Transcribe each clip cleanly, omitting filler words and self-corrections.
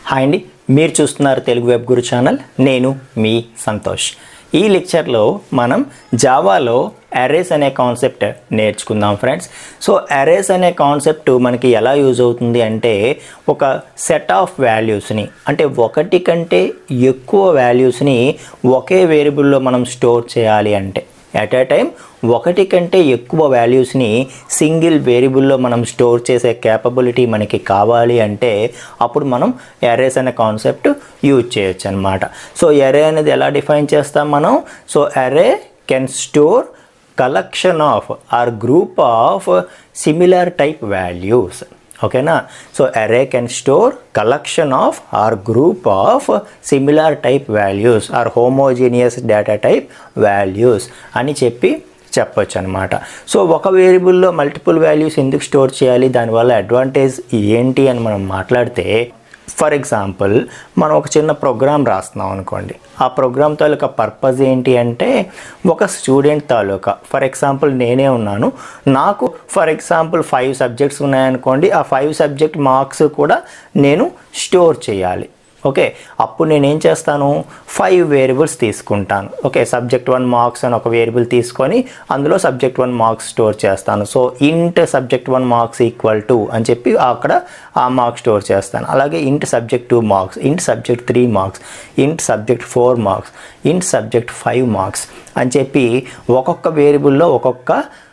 Hi అండి, మీరు చూస్తున్నారు తెలుగు వెబ్ గురు ఛానల్. నేను మీ సంతోష్. ఈ లెక్చర్లో మనం జావాలో అరేస్ అనే కాన్సెప్ట్ నేర్చుకుందాం ఫ్రెండ్స్. సో అరేస్ అనే కాన్సెప్ట్ మనకి ఎలా యూజ్ అవుతుంది అంటే, ఒక సెట్ ఆఫ్ వాల్యూస్ని అంటే ఒకటి కంటే ఎక్కువ వాల్యూస్ని ఒకే వేరియబుల్లో మనం స్టోర్ చేయాలి అంటే, ఎట్ ఏ టైం ఒకటి కంటే ఎక్కువ వాల్యూస్ని సింగిల్ వేరియబుల్లో మనం స్టోర్ చేసే క్యాపబిలిటీ మనకి కావాలి అంటే అప్పుడు మనం అరేస్ అనే కాన్సెప్ట్ యూజ్ చేయొచ్చు అనమాట. సో అరే అనేది ఎలా డిఫైన్ చేస్తాం మనం? So array can store collection of or group of similar type values. ఓకేనా? So array can store collection of or group of similar type values or homogeneous data type values అని చెప్పొచ్చు అనమాట. So ఒక వేరియబుల్లో multiple values ఎందుకు store చేయాలి, దానివల్ల advantage ఏంటి అని మనం మాట్లాడితే, ఫర్ ఎగ్జాంపుల్ మనం ఒక చిన్న ప్రోగ్రామ్ రాస్తున్నాం అనుకోండి. ఆ ప్రోగ్రామ్ తాలూకా పర్పస్ ఏంటి అంటే, ఒక స్టూడెంట్ తాలూకా, ఫర్ ఎగ్జాంపుల్ నేనే ఉన్నాను, నాకు ఫర్ ఎగ్జాంపుల్ 5 సబ్జెక్ట్స్ ఉన్నాయనుకోండి. ఆ 5 సబ్జెక్ట్ మార్క్స్ కూడా నేను స్టోర్ చేయాలి. ఓకే, అప్పుడు నేనేం చేస్తాను, 5 వేరియబుల్స్ తీసుకుంటాను. ఓకే, సబ్జెక్ట్ 1 మార్క్స్ అని ఒక వేరియబుల్ తీసుకొని అందులో సబ్జెక్ట్ 1 మార్క్స్ స్టోర్ చేస్తాను. So int subject 1 marks equal to అని చెప్పి అక్కడ ఆ మార్క్స్ స్టోర్ చేస్తాను. అలాగే int subject 2 marks, int subject 3 marks, int subject 4 marks, int subject 5 marks అని చెప్పి ఒక్కొక్క వేరియబుల్లో ఒక్కొక్క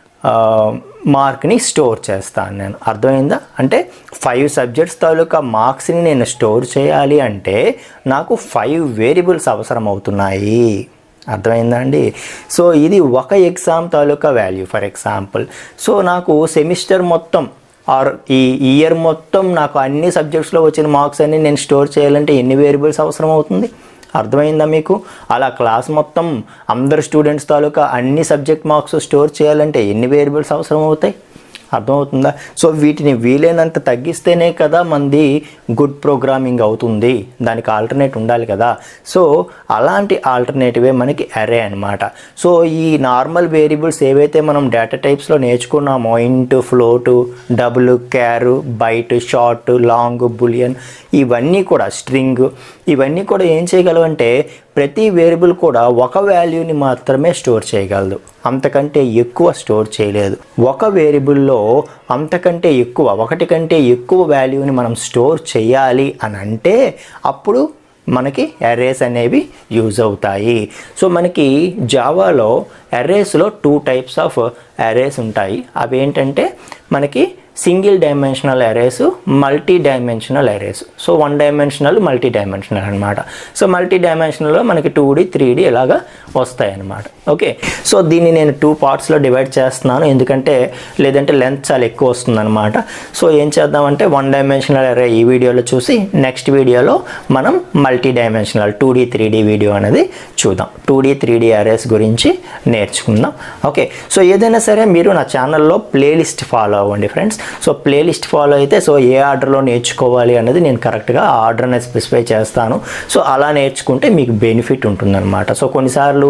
మార్క్ని స్టోర్ చేస్తాను నేను. అర్థమైందా? అంటే 5 సబ్జెక్ట్స్ తాలూకా మార్క్స్ని నేను స్టోర్ చేయాలి అంటే నాకు 5 వేరియబుల్స్ అవసరం అవుతున్నాయి. అర్థమైందా అండి? సో ఇది ఒక ఎగ్జామ్ తాలూకా వాల్యూ. ఫర్ ఎగ్జాంపుల్, సో నాకు సెమిస్టర్ మొత్తం ఆర్ ఈ ఇయర్ మొత్తం నాకు అన్ని సబ్జెక్ట్స్లో వచ్చిన మార్క్స్ అన్ని నేను స్టోర్ చేయాలంటే ఎన్ని వేరియబుల్స్ అవసరం అవుతుంది? అర్థమైందా మీకు? అలా క్లాస్ మొత్తం అందరు స్టూడెంట్స్ తాలూకా అన్ని సబ్జెక్ట్ మార్క్స్ స్టోర్ చేయాలంటే ఎన్ని వేరియబుల్స్ అవసరం అవుతాయి? అర్థమవుతుందా? సో వీటిని వీలైనంత తగ్గిస్తేనే కదా మంది గుడ్ ప్రోగ్రామింగ్ అవుతుంది. దానికి ఆల్టర్నేట్ ఉండాలి కదా. సో అలాంటి ఆల్టర్నేటివే మనకి అరే అనమాట. సో ఈ నార్మల్ వేరియబుల్స్ ఏవైతే మనం డేటా టైప్స్లో నేర్చుకున్నామో, int, float, double, char, byte, short, long, boolean, ఇవన్నీ కూడా స్ట్రింగ్, ఇవన్నీ కూడా ఏం చేయగలవంటే ప్రతి వేరియబుల్ కూడా ఒక వాల్యూని మాత్రమే స్టోర్ చేయగలదు, అంతకంటే ఎక్కువ స్టోర్ చేయలేదు. ఒక వేరియబుల్లో అంతకంటే ఎక్కువ, ఒకటి కంటే ఎక్కువ వాల్యూని మనం స్టోర్ చేయాలి అని అంటే అప్పుడు మనకి అరేస్ అనేవి యూజ్ అవుతాయి. సో మనకి జావాలో అరేస్లో 2 టైప్స్ ఆఫ్ అరేస్ ఉంటాయి. అవి ఏంటంటే మనకి single dimensional arrays, multi dimensional arrays. So 1 dimensional, multi dimensional అనమాట. సో మల్టీ డైమెన్షనల్లో మనకి 2D 3D ఇలాగా వస్తాయి అన్నమాట. ఓకే, సో దీన్ని నేను 2 పార్ట్స్లో డివైడ్ చేస్తున్నాను, ఎందుకంటే లేదంటే లెంత్ చాలా ఎక్కువ వస్తుందన్నమాట. సో ఏం చేద్దామంటే 1 డైమెన్షనల్ అరే ఈ వీడియోలో చూసి నెక్స్ట్ వీడియోలో మనం multi dimensional 2D 3D video అనేది చూద్దాం. 2D 3D అరేస్ గురించి నేర్చుకుందాం. ఓకే, సో ఏదైనా సరే మీరు నా ఛానల్లో ప్లేలిస్ట్ ఫాలో అవ్వండి ఫ్రెండ్స్. సో ప్లేలిస్ట్ ఫాలో అయితే సో ఏ ఆర్డర్లో నేర్చుకోవాలి అన్నది నేను కరెక్ట్గా ఆ ఆర్డర్ అనేది స్పెసిఫై చేస్తాను. సో అలా నేర్చుకుంటే మీకు బెనిఫిట్ ఉంటుందన్నమాట. సో కొన్నిసార్లు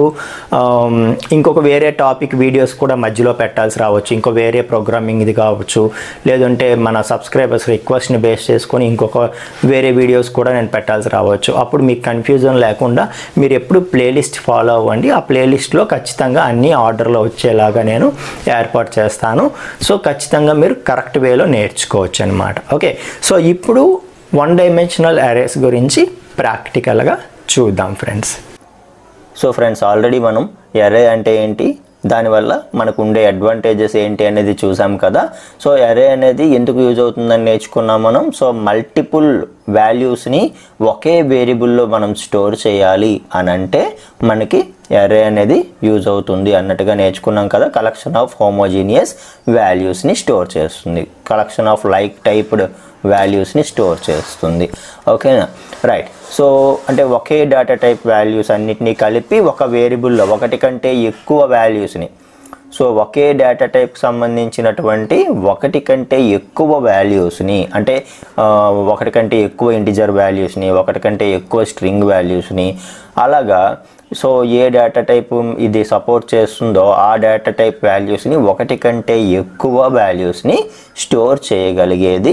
ఇంకొక వేరే టాపిక్ వీడియోస్ కూడా మధ్యలో పెట్టాల్సి రావచ్చు, ఇంకో వేరే ప్రోగ్రామింగ్ ఇది కావచ్చు, లేదంటే మన సబ్స్క్రైబర్స్ రిక్వెస్ట్ని బేస్ చేసుకొని ఇంకొక వేరే వీడియోస్ కూడా నేను పెట్టాల్సి రావచ్చు. అప్పుడు మీకు కన్ఫ్యూజన్ లేకుండా మీరు ఎప్పుడు ప్లేలిస్ట్ ఫాలో అవ్వండి. ఆ ప్లేలిస్ట్లో ఖచ్చితంగా అన్ని ఆర్డర్లో వచ్చేలాగా నేను ఏర్పాటు చేస్తాను. సో ఖచ్చితంగా మీరు కరెక్ట్ వేలో నేర్చుకోవచ్చు అనమాట. ఓకే, సో ఇప్పుడు 1 డైమెన్షనల్ అరేస్ గురించి ప్రాక్టికల్గా చూద్దాం ఫ్రెండ్స్. సో ఫ్రెండ్స్, ఆల్రెడీ మనం అరే అంటే ఏంటి, దానివల్ల మనకు ఉండే అడ్వాంటేజెస్ ఏంటి అనేది చూసాం కదా. సో అరే అనేది ఎందుకు యూజ్ అవుతుందని నేర్చుకున్నాం మనం. సో మల్టిపుల్ వాల్యూస్ని ఒకే వేరియబుల్లో మనం స్టోర్ చేయాలి అని అంటే మనకి అరే అనేది యూజ్ అవుతుంది అన్నట్టుగా నేర్చుకున్నాం కదా. కలెక్షన్ ఆఫ్ హోమోజీనియస్ వాల్యూస్ని స్టోర్ చేస్తుంది, కలెక్షన్ ఆఫ్ లైక్ టైప్డ్ వాల్యూస్ని స్టోర్ చేస్తుంది. ఓకేనా? రైట్. సో అంటే ఒకే డేటా టైప్ వాల్యూస్ అన్నిటినీ కలిపి ఒక వేరియబుల్లో ఒకటి కంటే ఎక్కువ వాల్యూస్ని, సో ఒకే డేటా టైప్కి సంబంధించినటువంటి ఒకటి కంటే ఎక్కువ వాల్యూస్ని, అంటే ఒకటి కంటే ఎక్కువ ఇంటిజర్ వాల్యూస్ని, ఒకటి కంటే ఎక్కువ స్ట్రింగ్ వాల్యూస్ని, అలాగా సో ఏ డేటా టైప్ ఇది సపోర్ట్ చేస్తుందో ఆ డేటా టైప్ వాల్యూస్ని ఒకటి కంటే ఎక్కువ వాల్యూస్ని స్టోర్ చేయగలిగేది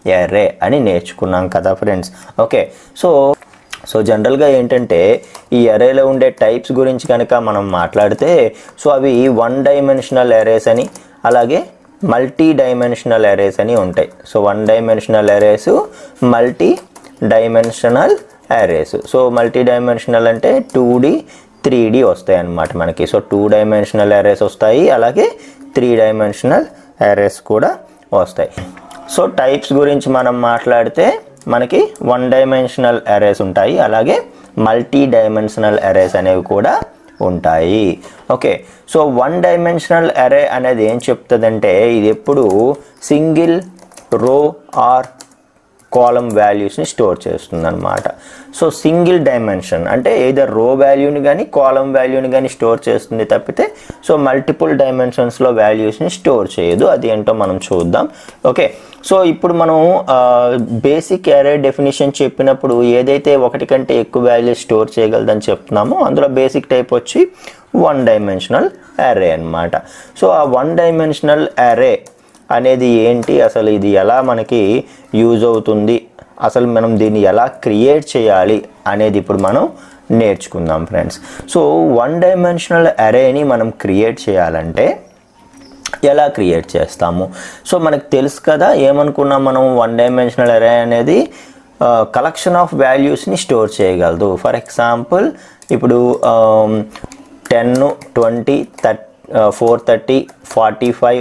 అర్రే అని నేర్చుకున్నాం కదా ఫ్రెండ్స్. ఓకే, సో జనరల్గా ఏంటంటే ఈ అర్రేలో ఉండే టైప్స్ గురించి కనుక మనం మాట్లాడితే సో అవి 1 డైమెన్షనల్ అర్రేస్ అని అలాగే మల్టీ డైమెన్షనల్ అర్రేస్ అని ఉంటాయి. So 1 dimensional arrays, multi dimensional arrays. So multi dimensional అంటే 2D 3D వస్తాయి అన్నమాట మనకి. సో 2 డైమెన్షనల్ అర్రేస్ వస్తాయి, అలాగే 3 డైమెన్షనల్ అర్రేస్ కూడా వస్తాయి. సో టైప్స్ గురించి మనం మాట్లాడితే మనకి 1 డైమెన్షనల్ అర్రేస్ ఉంటాయి, అలాగే మల్టీ డైమెన్షనల్ అర్రేస్ అనేవి కూడా ఉంటాయి. ఓకే, సో 1 డైమెన్షనల్ అర్రే అనేది ఏం చెప్తుందంటే ఇది ఎప్పుడు సింగిల్ రో ఆర్ కాలమ్ వాల్యూస్ని స్టోర్ చేస్తుంది అనమాట. సో సింగిల్ డైమెన్షన్ అంటే ఏదర్ రో వాల్యూని కానీ కాలమ్ వాల్యూని కానీ స్టోర్ చేస్తుంది తప్పితే సో మల్టిపుల్ డైమెన్షన్స్లో వాల్యూస్ని స్టోర్ చేయదు. అది ఏంటో మనం చూద్దాం. ఓకే, సో ఇప్పుడు మనం బేసిక్ అర్రే డెఫినేషన్ చెప్పినప్పుడు ఏదైతే ఒకటి కంటే ఎక్కువ వాల్యూస్ స్టోర్ చేయగలదని చెప్తున్నామో అందులో బేసిక్ టైప్ వచ్చి 1 డైమెన్షనల్ అర్రే అనమాట. సో ఆ 1 డైమెన్షనల్ అర్రే అనేది ఏంటి, అసలు ఇది ఎలా మనకి యూజ్ అవుతుంది, అసలు మనం దీన్ని ఎలా క్రియేట్ చేయాలి అనేది ఇప్పుడు మనం నేర్చుకుందాం ఫ్రెండ్స్. సో 1 డైమెన్షనల్ అర్రేని మనం క్రియేట్ చేయాలంటే ఎలా క్రియేట్ చేస్తాము? సో మనకు తెలుసు కదా, ఏమనుకున్నాం మనం 1 డైమెన్షనల్ అర్రే అనేది కలెక్షన్ ఆఫ్ వాల్యూస్ని స్టోర్ చేయగలదు. ఫర్ ఎగ్జాంపుల్ ఇప్పుడు 10, 20, 430, 45,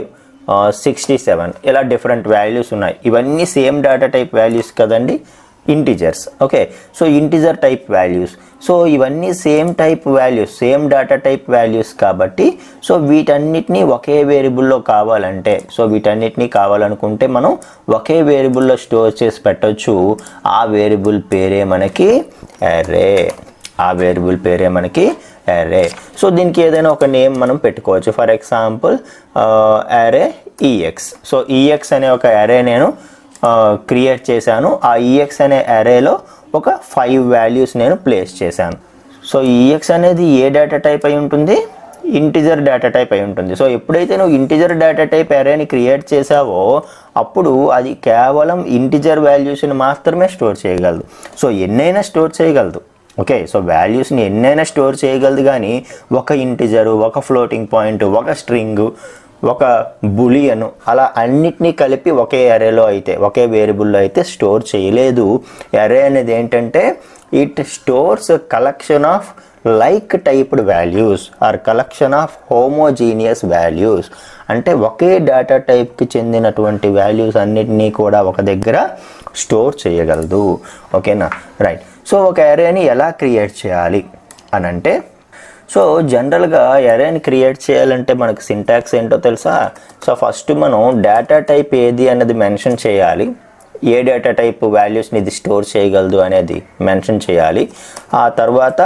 67 ఇలా డిఫరెంట్ వాల్యూస్ ఉన్నాయి. ఇవన్నీ సేమ్ డేటా టైప్ వాల్యూస్ కదండి, integers. Okay, so integer type values. So ఇవన్నీ same type values, same data type values కాబట్టి సో వీటన్నిటిని ఒకే వేరియబుల్లో కావాలంటే సో వీటన్నిటిని కావాలనుకుంటే మనం ఒకే వేరియబుల్లో స్టోర్ చేసి పెట్టవచ్చు. ఆ వేరియబుల్ పేరే మనకి అర్రే. ఆ వేరియబుల్ పేరే మనకి అర్రే. సో దీనికి ఏదైనా ఒక నేమ్ మనం పెట్టుకోవచ్చు. For example array EX. So EX అనే ఒక అర్రే నేను క్రియేట్ చేశాను. ఆ ఈఎక్స్ అనే అర్రేలో ఒక 5 వాల్యూస్ నేను ప్లేస్ చేశాను. సో ఈఎక్స్ అనేది ఏ డేటా టైప్ అయి ఉంటుంది? ఇంటిజర్ డేటా టైప్ అయి ఉంటుంది. సో ఎప్పుడైతే నువ్వు ఇంటిజర్ డేటా టైప్ అర్రేని క్రియేట్ చేసావో అప్పుడు అది కేవలం ఇంటిజర్ వాల్యూస్ని మాత్రమే స్టోర్ చేయగలదు. సో ఎన్నైనా స్టోర్ చేయగలదు. ఓకే, సో వాల్యూస్ని ఎన్నైనా స్టోర్ చేయగలదు, కానీ ఒక ఇంటిజరు, ఒక ఫ్లోటింగ్ పాయింట్, ఒక స్ట్రింగు, ఒక బులియన్ అలా అన్నిటినీ కలిపి ఒకే అర్రేలో అయితే ఒకే వేరియబుల్లో అయితే స్టోర్ చేయలేదు. అర్రే అనేది ఏంటంటే it stores collection of like typed values or collection of homogeneous values. అంటే ఒకే డేటా టైప్కి చెందినటువంటి వాల్యూస్ అన్నిటినీ కూడా ఒక దగ్గర స్టోర్ చేయగలదు. ఓకేనా, రైట్. సో ఒక అర్రేని ఎలా క్రియేట్ చేయాలి అని అంటే సో జనరల్గా అర్రేని క్రియేట్ చేయాలంటే మనకు సింటాక్స్ ఏంటో తెలుసా? సో ఫస్ట్ మనం డేటా టైప్ ఏది అనేది మెన్షన్ చేయాలి. ఏ డేటా టైప్ వాల్యూస్ని ఇది స్టోర్ చేయగలదు అనేది మెన్షన్ చేయాలి. ఆ తర్వాత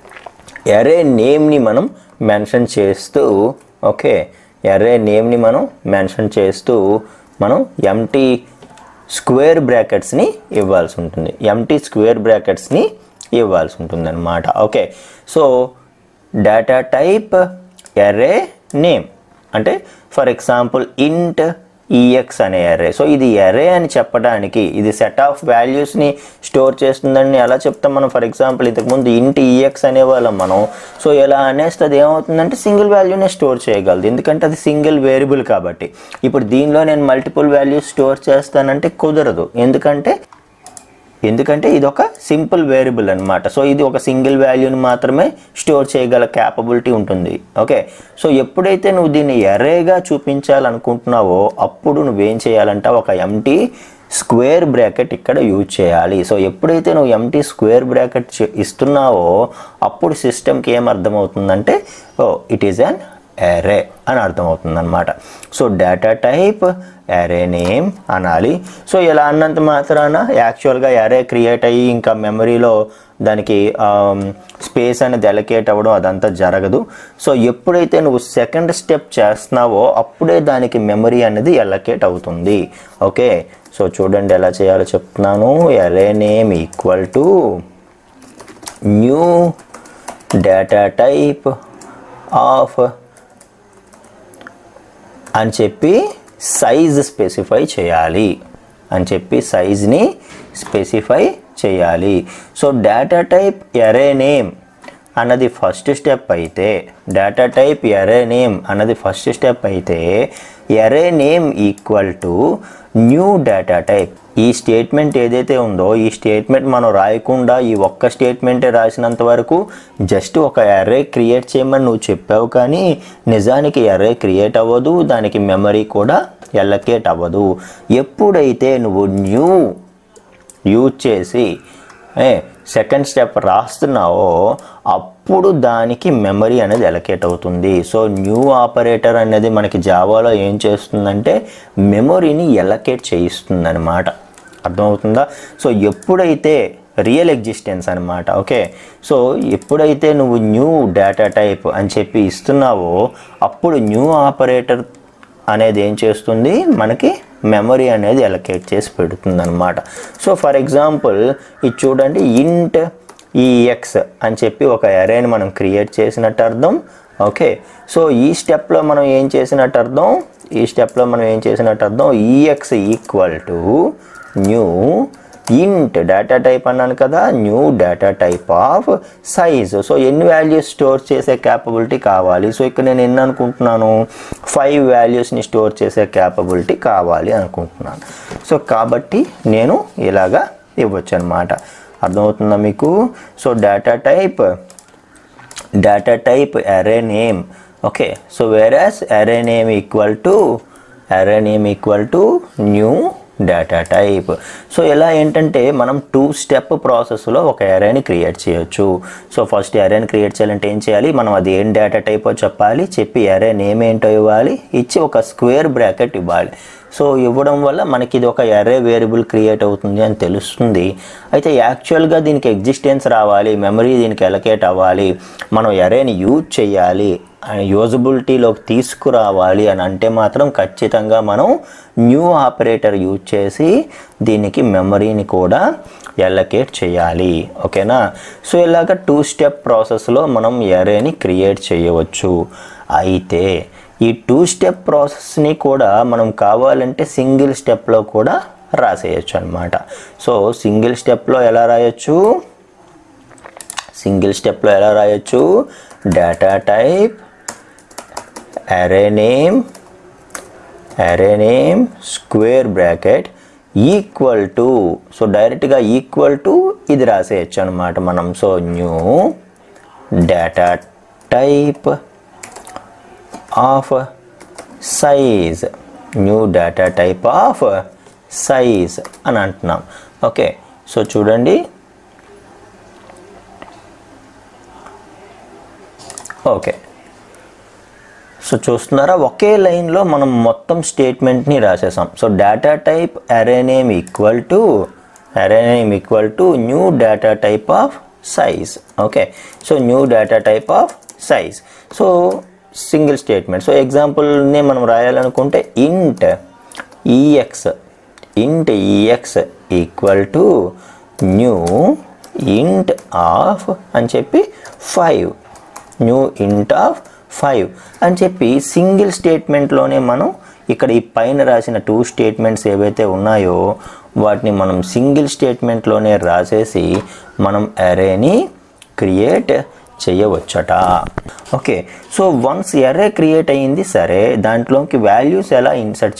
అర్రే నేమ్ని మనం మెన్షన్ చేస్తూ ఓకే అర్రే నేమ్ని మనం మెన్షన్ చేస్తూ మనం ఎంటీ స్క్వేర్ బ్రాకెట్స్ని ఇవ్వాల్సి ఉంటుంది. ఎంటీ స్క్వేర్ బ్రాకెట్స్ని ఇవ్వాల్సి ఉంటుంది అన్నమాట. Okay, so data type array name అంటే ఫర్ ఎగ్జాంపుల్ ఇంట్ ఈఎక్స్ అనే అర్రే. సో ఇది అర్రే అని చెప్పడానికి ఇది సెట్ ఆఫ్ వాల్యూస్ని స్టోర్ చేస్తుందని ఎలా చెప్తాం మనం? ఫర్ ఎగ్జాంపుల్ ఇంతకుముందు ఇంట్ ఈఎక్స్ అనేవాళ్ళం మనం. సో ఎలా అనేస్తే అది ఏమవుతుందంటే సింగిల్ వాల్యూనే స్టోర్ చేయగలదు, ఎందుకంటే అది సింగిల్ వేరియబుల్ కాబట్టి. ఇప్పుడు దీనిలో నేను మల్టిపుల్ వాల్యూస్ స్టోర్ చేస్తానంటే కుదరదు, ఎందుకంటే ఇది ఒక సింపుల్ వేరియబుల్ అనమాట. సో ఇది ఒక సింగిల్ వాల్యూని మాత్రమే స్టోర్ చేయగల క్యాపబిలిటీ ఉంటుంది. ఓకే, సో ఎప్పుడైతే నువ్వు దీన్ని అర్రేగా చూపించాలనుకుంటున్నావో అప్పుడు నువ్వేం చేయాలంటే ఒక ఎంటీ స్క్వేర్ బ్రాకెట్ ఇక్కడ యూజ్ చేయాలి. సో ఎప్పుడైతే నువ్వు ఎంటీ స్క్వేర్ బ్రాకెట్ ఇస్తున్నావో అప్పుడు సిస్టమ్కి ఏం అర్థమవుతుందంటే ఇట్ ఈస్ అన్ అర్రే అని అర్థమవుతుంది అనమాట. So data type array name అనాలి. సో ఇలా అన్నంత మాత్రాన యాక్చువల్గా అర్రే క్రియేట్ అయ్యి ఇంకా మెమరీలో దానికి స్పేస్ అనేది అలొకేట్ అవ్వడం అదంతా జరగదు. సో ఎప్పుడైతే నువ్వు సెకండ్ స్టెప్ చేస్తున్నావో అప్పుడే దానికి మెమరీ అనేది అలొకేట్ అవుతుంది. ఓకే, సో చూడండి ఎలా చేయాలో చెప్తున్నాను. Array name equal to new data type of అని చెప్పి సైజ్ స్పెసిఫై చేయాలి. అని చెప్పి సైజ్ని స్పెసిఫై చేయాలి. So data type array name అన్నది ఫస్ట్ స్టెప్ అయితే, డేటా టైప్ అరే నేమ్ అన్నది ఫస్ట్ స్టెప్ అయితే array name equal to new data type. ఈ స్టేట్మెంట్ ఏదైతే ఉందో ఈ స్టేట్మెంట్ మనం రాయకుండా ఈ ఒక్క స్టేట్మెంటే రాసినంత వరకు జస్ట్ ఒక అరే క్రియేట్ చేయమని నువ్వు చెప్పావు, కానీ నిజానికి అరే క్రియేట్ అవ్వదు, దానికి మెమరీ కూడా ఎలకేట్ అవ్వదు. ఎప్పుడైతే నువ్వు న్యూ యూజ్ చేసి సెకండ్ స్టెప్ రాస్తున్నావో అప్పుడు దానికి మెమరీ అనేది ఎలకేట్ అవుతుంది. సో న్యూ ఆపరేటర్ అనేది మనకి జావాలో ఏం చేస్తుందంటే మెమరీని ఎలకేట్ చేయిస్తుంది అనమాట. అర్థమవుతుందా? సో ఎప్పుడైతే రియల్ ఎగ్జిస్టెన్స్ అనమాట. ఓకే, సో ఎప్పుడైతే నువ్వు న్యూ డేటా టైప్ అని చెప్పి ఇస్తున్నావో అప్పుడు న్యూ ఆపరేటర్ అనేది ఏం చేస్తుంది, మనకి మెమరీ అనేది ఎలకేట్ చేసి పెడుతుంది అనమాట. సో ఫర్ ఎగ్జాంపుల్ ఇది చూడండి, ఇంట్ ఈఎక్స్ అని చెప్పి ఒక అరేని మనం క్రియేట్ చేసినట్టు అర్థం. ఓకే, సో ఈ స్టెప్లో మనం ఏం చేసినట్టు అర్థం, EX equal to new int data type అన్నాను కదా, new data type of size. So ఎన్ని వాల్యూస్ స్టోర్ చేసే క్యాపబిలిటీ కావాలి. సో ఇక్కడ నేను ఎన్ని అనుకుంటున్నాను, 5 వాల్యూస్ని స్టోర్ చేసే క్యాపబిలిటీ కావాలి అనుకుంటున్నాను. సో కాబట్టి నేను ఇలాగా ఇవ్వచ్చు అనమాట. అర్థమవుతుందా మీకు? So data type array name. Okay, so whereas array name equal to new data type. So ఇలా ఏంటంటే మనం 2 స్టెప్ ప్రాసెస్లో ఒక అరేని క్రియేట్ చేయొచ్చు. సో ఫస్ట్ అరేని క్రియేట్ చేయాలంటే ఏం చేయాలి, మనం అది ఏం డేటా టైపో చెప్పి అరే నేమ్ ఏంటో ఇవ్వాలి, ఇచ్చి ఒక స్క్వేర్ బ్రాకెట్ ఇవ్వాలి. సో ఇవ్వడం వల్ల మనకి ఇది ఒక అరే వేరియబుల్ క్రియేట్ అవుతుంది అని తెలుస్తుంది. అయితే యాక్చువల్గా దీనికి ఎగ్జిస్టెన్స్ రావాలి, మెమరీ దీనికి ఎలకేట్ అవ్వాలి, మనం అరేని యూజ్ చేయాలి, యూజబిలిటీలోకి తీసుకురావాలి అని అంటే మాత్రం ఖచ్చితంగా మనం న్యూ ఆపరేటర్ యూజ్ చేసి దీనికి మెమరీని కూడా ఎలకేట్ చేయాలి. ఓకేనా? సో ఇలాగ 2 స్టెప్ ప్రాసెస్లో మనం అరేని క్రియేట్ చేయవచ్చు. అయితే ఈ 2 స్టెప్ ప్రాసెస్ని కూడా మనం కావాలంటే సింగిల్ స్టెప్లో కూడా రాసేయచ్చు అనమాట. సో సింగిల్ స్టెప్లో ఎలా రాయొచ్చు, data type array name square bracket equal to, so డైరెక్ట్గా ఈక్వల్ టు ఇది రాసేయచ్చు అనమాట మనం. So new data type of size అని అంటున్నాం. ఓకే, సో చూడండి. ఓకే, సో చూస్తున్నారా, ఒకే లైన్లో మనం మొత్తం స్టేట్మెంట్ని రాసేసాం. So data type array name equal to new data type of size. Okay, so new data type of size. So single statement. So ఎగ్జాంపుల్ని మనం రాయాలనుకుంటే int EX equal to new int of అని చెప్పి 5, న్యూ ఇంట్ ఆఫ్ 5 అని చెప్పి single స్టేట్మెంట్లోనే మనం ఇక్కడ ఈ పైన రాసిన 2 స్టేట్మెంట్స్ ఏవైతే ఉన్నాయో వాటిని మనం సింగిల్ స్టేట్మెంట్లోనే రాసేసి మనం అరేని క్రియేట్ చేయవచ్చట. Okay, so once array create అయ్యింది, సరే దాంట్లోకి వాల్యూస్ ఎలా ఇన్సర్ట్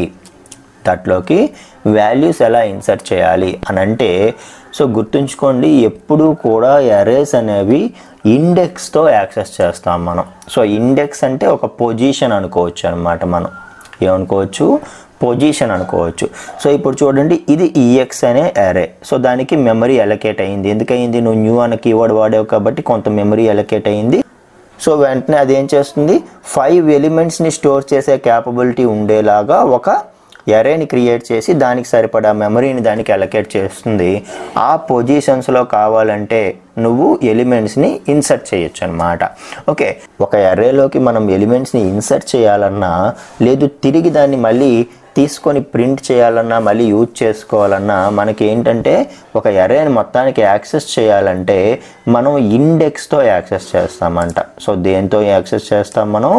చేయాలి అని అంటే, సో గుర్తుంచుకోండి, ఎప్పుడూ కూడా అరేస్ అనేవి ఇండెక్స్తో యాక్సెస్ చేస్తాం మనం. సో ఇండెక్స్ అంటే ఒక పొజిషన్ అనుకోవచ్చు అనమాట. మనం ఏమనుకోవచ్చు, పొజిషన్ అనుకోవచ్చు. సో ఇప్పుడు చూడండి, ఇది ఈఎక్స్ అనే అరే. సో దానికి మెమరీ అలొకేట్ అయింది. ఎందుకయింది, నువ్వు న్యూ అనే కీవర్డ్ వాడావు కాబట్టి కొంత మెమరీ అలొకేట్ అయింది. సో వెంటనే అదేం చేస్తుంది, 5 ఎలిమెంట్స్ని స్టోర్ చేసే క్యాపబిలిటీ ఉండేలాగా ఒక అరేని క్రియేట్ చేసి దానికి సరిపడా మెమరీని దానికి అలొకేట్ చేస్తుంది. ఆ పొజిషన్స్లో కావాలంటే నువ్వు ఎలిమెంట్స్ని ఇన్సర్ట్ చేయొచ్చు అనమాట. ఓకే, ఒక అరేలోకి మనం ఎలిమెంట్స్ని ఇన్సర్ట్ చేయాలన్నా, లేదు తిరిగి దాన్ని మళ్ళీ తీసుకొని ప్రింట్ చేయాలన్నా, మళ్ళీ యూజ్ చేసుకోవాలన్నా, మనకి ఏంటంటే ఒక అరేని మొత్తానికి యాక్సెస్ చేయాలంటే మనం ఇండెక్స్తో యాక్సెస్ చేస్తామంట. సో దేంతో యాక్సెస్ చేస్తాం మనం,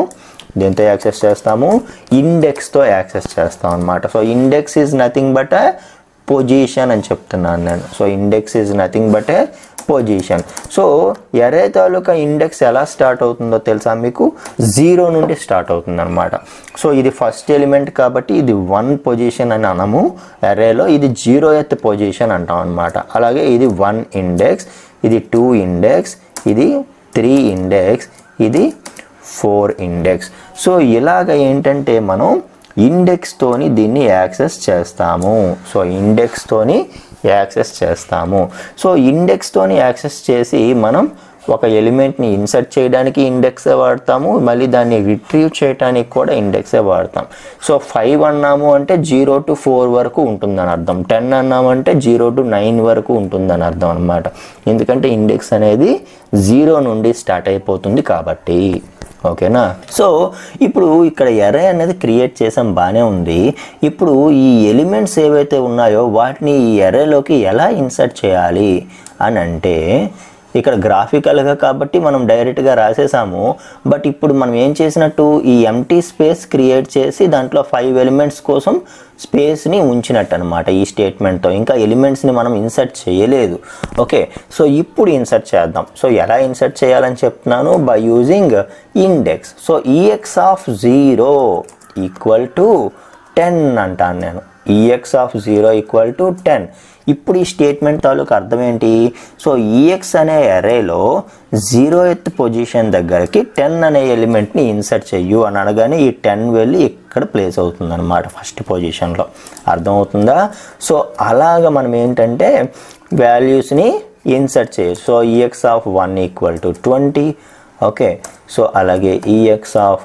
దేంతో యాక్సెస్ చేస్తాము? ఇండెక్స్తో యాక్సెస్ చేస్తాం అనమాట. So index is nothing but a position అని చెప్తున్నాను నేను. So index is nothing but a position. So array తాలూకా ఇండెక్స్ ఎలా స్టార్ట్ అవుతుందో తెలుసా మీకు? 0 నుండి స్టార్ట్ అవుతుంది అనమాట. సో ఇది ఫస్ట్ ఎలిమెంట్ కాబట్టి ఇది 1 పొజిషన్ అని అనము ఎరేలో, ఇది 0th పొజిషన్ అంటాం అనమాట. అలాగే ఇది 1 ఇండెక్స్, ఇది 2 ఇండెక్స్, ఇది 3 ఇండెక్స్, ఇది 4 ఇండెక్స్. సో ఇలాగ ఏంటంటే మనం ఇండెక్స్తోని దీన్ని యాక్సెస్ చేస్తాము. సో ఇండెక్స్తోని యాక్సెస్ చేస్తాము. సో ఇండెక్స్తోని యాక్సెస్ చేసి మనం ఒక ఎలిమెంట్ని ఇన్సర్ట్ చేయడానికి ఇండెక్సే వాడతాము, మళ్ళీ దాన్ని రిట్రీవ్ చేయడానికి కూడా ఇండెక్సే వాడతాం. సో 5 అన్నాము అంటే 0 to 4 వరకు ఉంటుందని అర్థం, 10 అన్నాము అంటే 0 to 9 వరకు ఉంటుందని అర్థం అనమాట. ఎందుకంటే ఇండెక్స్ అనేది 0 నుండి స్టార్ట్ అయిపోతుంది కాబట్టి. ఓకేనా? సో ఇప్పుడు ఇక్కడ ఎరే అనేది క్రియేట్ చేసాం, బాగానే ఉంది. ఇప్పుడు ఈ ఎలిమెంట్స్ ఏవైతే ఉన్నాయో వాటిని ఈ ఎరేలోకి ఎలా ఇన్సర్ట్ చేయాలి అని అంటే, ఇక్కడ గ్రాఫికల్గా కాబట్టి మనం డైరెక్ట్గా రాసేసాము. బట్ ఇప్పుడు మనం ఏం చేసినట్టు, ఈ ఎంటీ స్పేస్ క్రియేట్ చేసి దాంట్లో 5 ఎలిమెంట్స్ కోసం స్పేస్ని ఉంచినట్టు అనమాట ఈ స్టేట్మెంట్తో. ఇంకా ఎలిమెంట్స్ని మనం ఇన్సర్ట్ చేయలేదు. ఓకే, సో ఇప్పుడు ఇన్సర్ట్ చేద్దాం. సో ఎలా ఇన్సర్ట్ చేయాలని చెప్తున్నాను? By using index. So EX of 0 equal to 10 అంటాను నేను. EX of 0 equal to 10. ఇప్పుడు ఈ స్టేట్మెంట్ తాలూకు అర్థం ఏంటి? సో ఈఎక్స్ అనే అరేలో 0th పొజిషన్ దగ్గరికి 10 అనే ఎలిమెంట్ని ఇన్సర్ట్ చెయ్యు అని అనగానే ఈ 10 వెళ్ళి ఇక్కడ ప్లేస్ అవుతుంది అనమాట ఫస్ట్ పొజిషన్లో. అర్థమవుతుందా? సో అలాగ మనం ఏంటంటే వాల్యూస్ని ఇన్సర్ట్ చేయొచ్చు. So EX of 1 equal to 20. Okay, so అలాగే EX of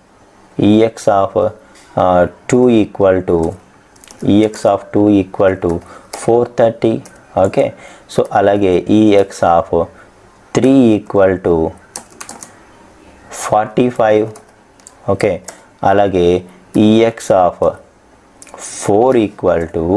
2 equal to EX of 2 equal to 430. Okay, so అలాగే EX of 3 equal to 45. Okay, అలాగే EX of 4 equal to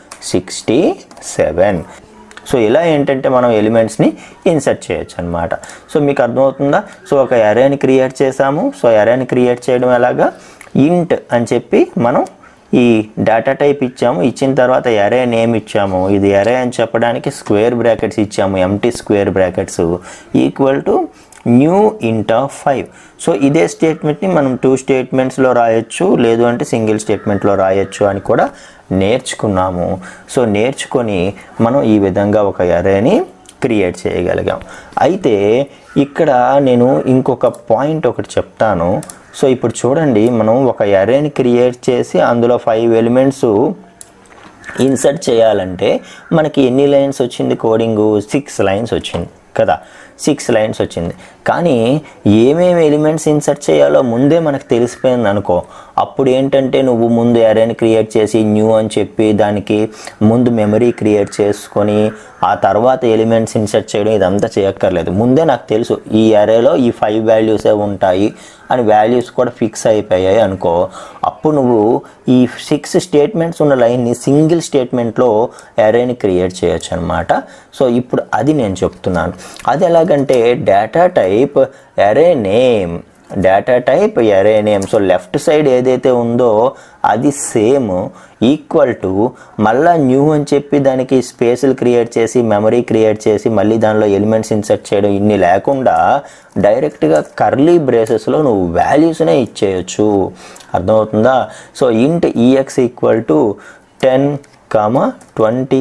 67. So ఇలా ఏంటంటే మనం ఎలిమెంట్స్ని ఇన్సర్ట్ చేయొచ్చు అనమాట. సో మీకు అర్థమవుతుందా? సో ఒక అరేని క్రియేట్ చేసాము. సో అరేని క్రియేట్ చేయడం ఎలాగా? ఇంట్ అని చెప్పి మనం ఈ డేటా టైప్ ఇచ్చాము. ఇచ్చిన తర్వాత అరే నేమ్ ఇచ్చాము. ఇది అరే అని చెప్పడానికి స్క్వేర్ బ్రాకెట్స్ ఇచ్చాము, empty square brackets equal to new int of 5. So ఇదే స్టేట్మెంట్ని మనం 2 స్టేట్మెంట్స్లో రాయొచ్చు, లేదు అంటే సింగిల్ స్టేట్మెంట్లో రాయొచ్చు అని కూడా నేర్చుకున్నాము. సో నేర్చుకొని మనం ఈ విధంగా ఒక అరేని క్రియేట్ చేయగలిగాం. అయితే ఇక్కడ నేను ఇంకొక పాయింట్ ఒకటి చెప్తాను. సో ఇప్పుడు చూడండి, మనం ఒక అరేని క్రియేట్ చేసి అందులో 5 ఎలిమెంట్స్ ఇన్సర్ట్ చేయాలంటే మనకి ఎన్ని లైన్స్ వచ్చింది? కోడింగు 6 లైన్స్ వచ్చింది కదా, 6 లైన్స్ వచ్చింది. కానీ ఏమేమి ఎలిమెంట్స్ ఇన్సర్ట్ చేయాలో ముందే మనకు తెలిసిపోయింది అనుకో, అప్పుడు ఏంటంటే నువ్వు ముందు అరేని క్రియేట్ చేసి న్యూ అని చెప్పి దానికి ముందు మెమరీ క్రియేట్ చేసుకొని ఆ తర్వాత ఎలిమెంట్స్ ఇన్సర్ట్ చేయడం ఇదంతా చేయక్కర్లేదు. ముందే నాకు తెలుసు ఈ అరేలో ఈ 5 వాల్యూసే ఉంటాయి అని వాల్యూస్ కూడా ఫిక్స్ అయిపోయాయి అనుకో, అప్పుడు నువ్వు ఈ 6 స్టేట్మెంట్స్ ఉన్న లైన్ని సింగిల్ స్టేట్మెంట్లో అరేని క్రియేట్ చేయొచ్చు అనమాట. సో ఇప్పుడు అది నేను చెప్తున్నాను. అది ఎలాగంటే data type array name, data type array name. So left side ఏదైతే ఉందో అది సేమ్ ఈక్వల్ టు మళ్ళీ న్యూ అని చెప్పి దానికి స్పేసులు క్రియేట్ చేసి మెమరీ క్రియేట్ చేసి మళ్ళీ దానిలో ఎలిమెంట్స్ ఇన్సర్ట్ చేయడం ఇన్ని లేకుండా డైరెక్ట్గా కర్లీ బ్రేసెస్లో నువ్వు వాల్యూస్నే ఇచ్చేయచ్చు. అర్థమవుతుందా? సో ఇంట్ ఈఎక్స్ ఈక్వల్ టు 10, 20,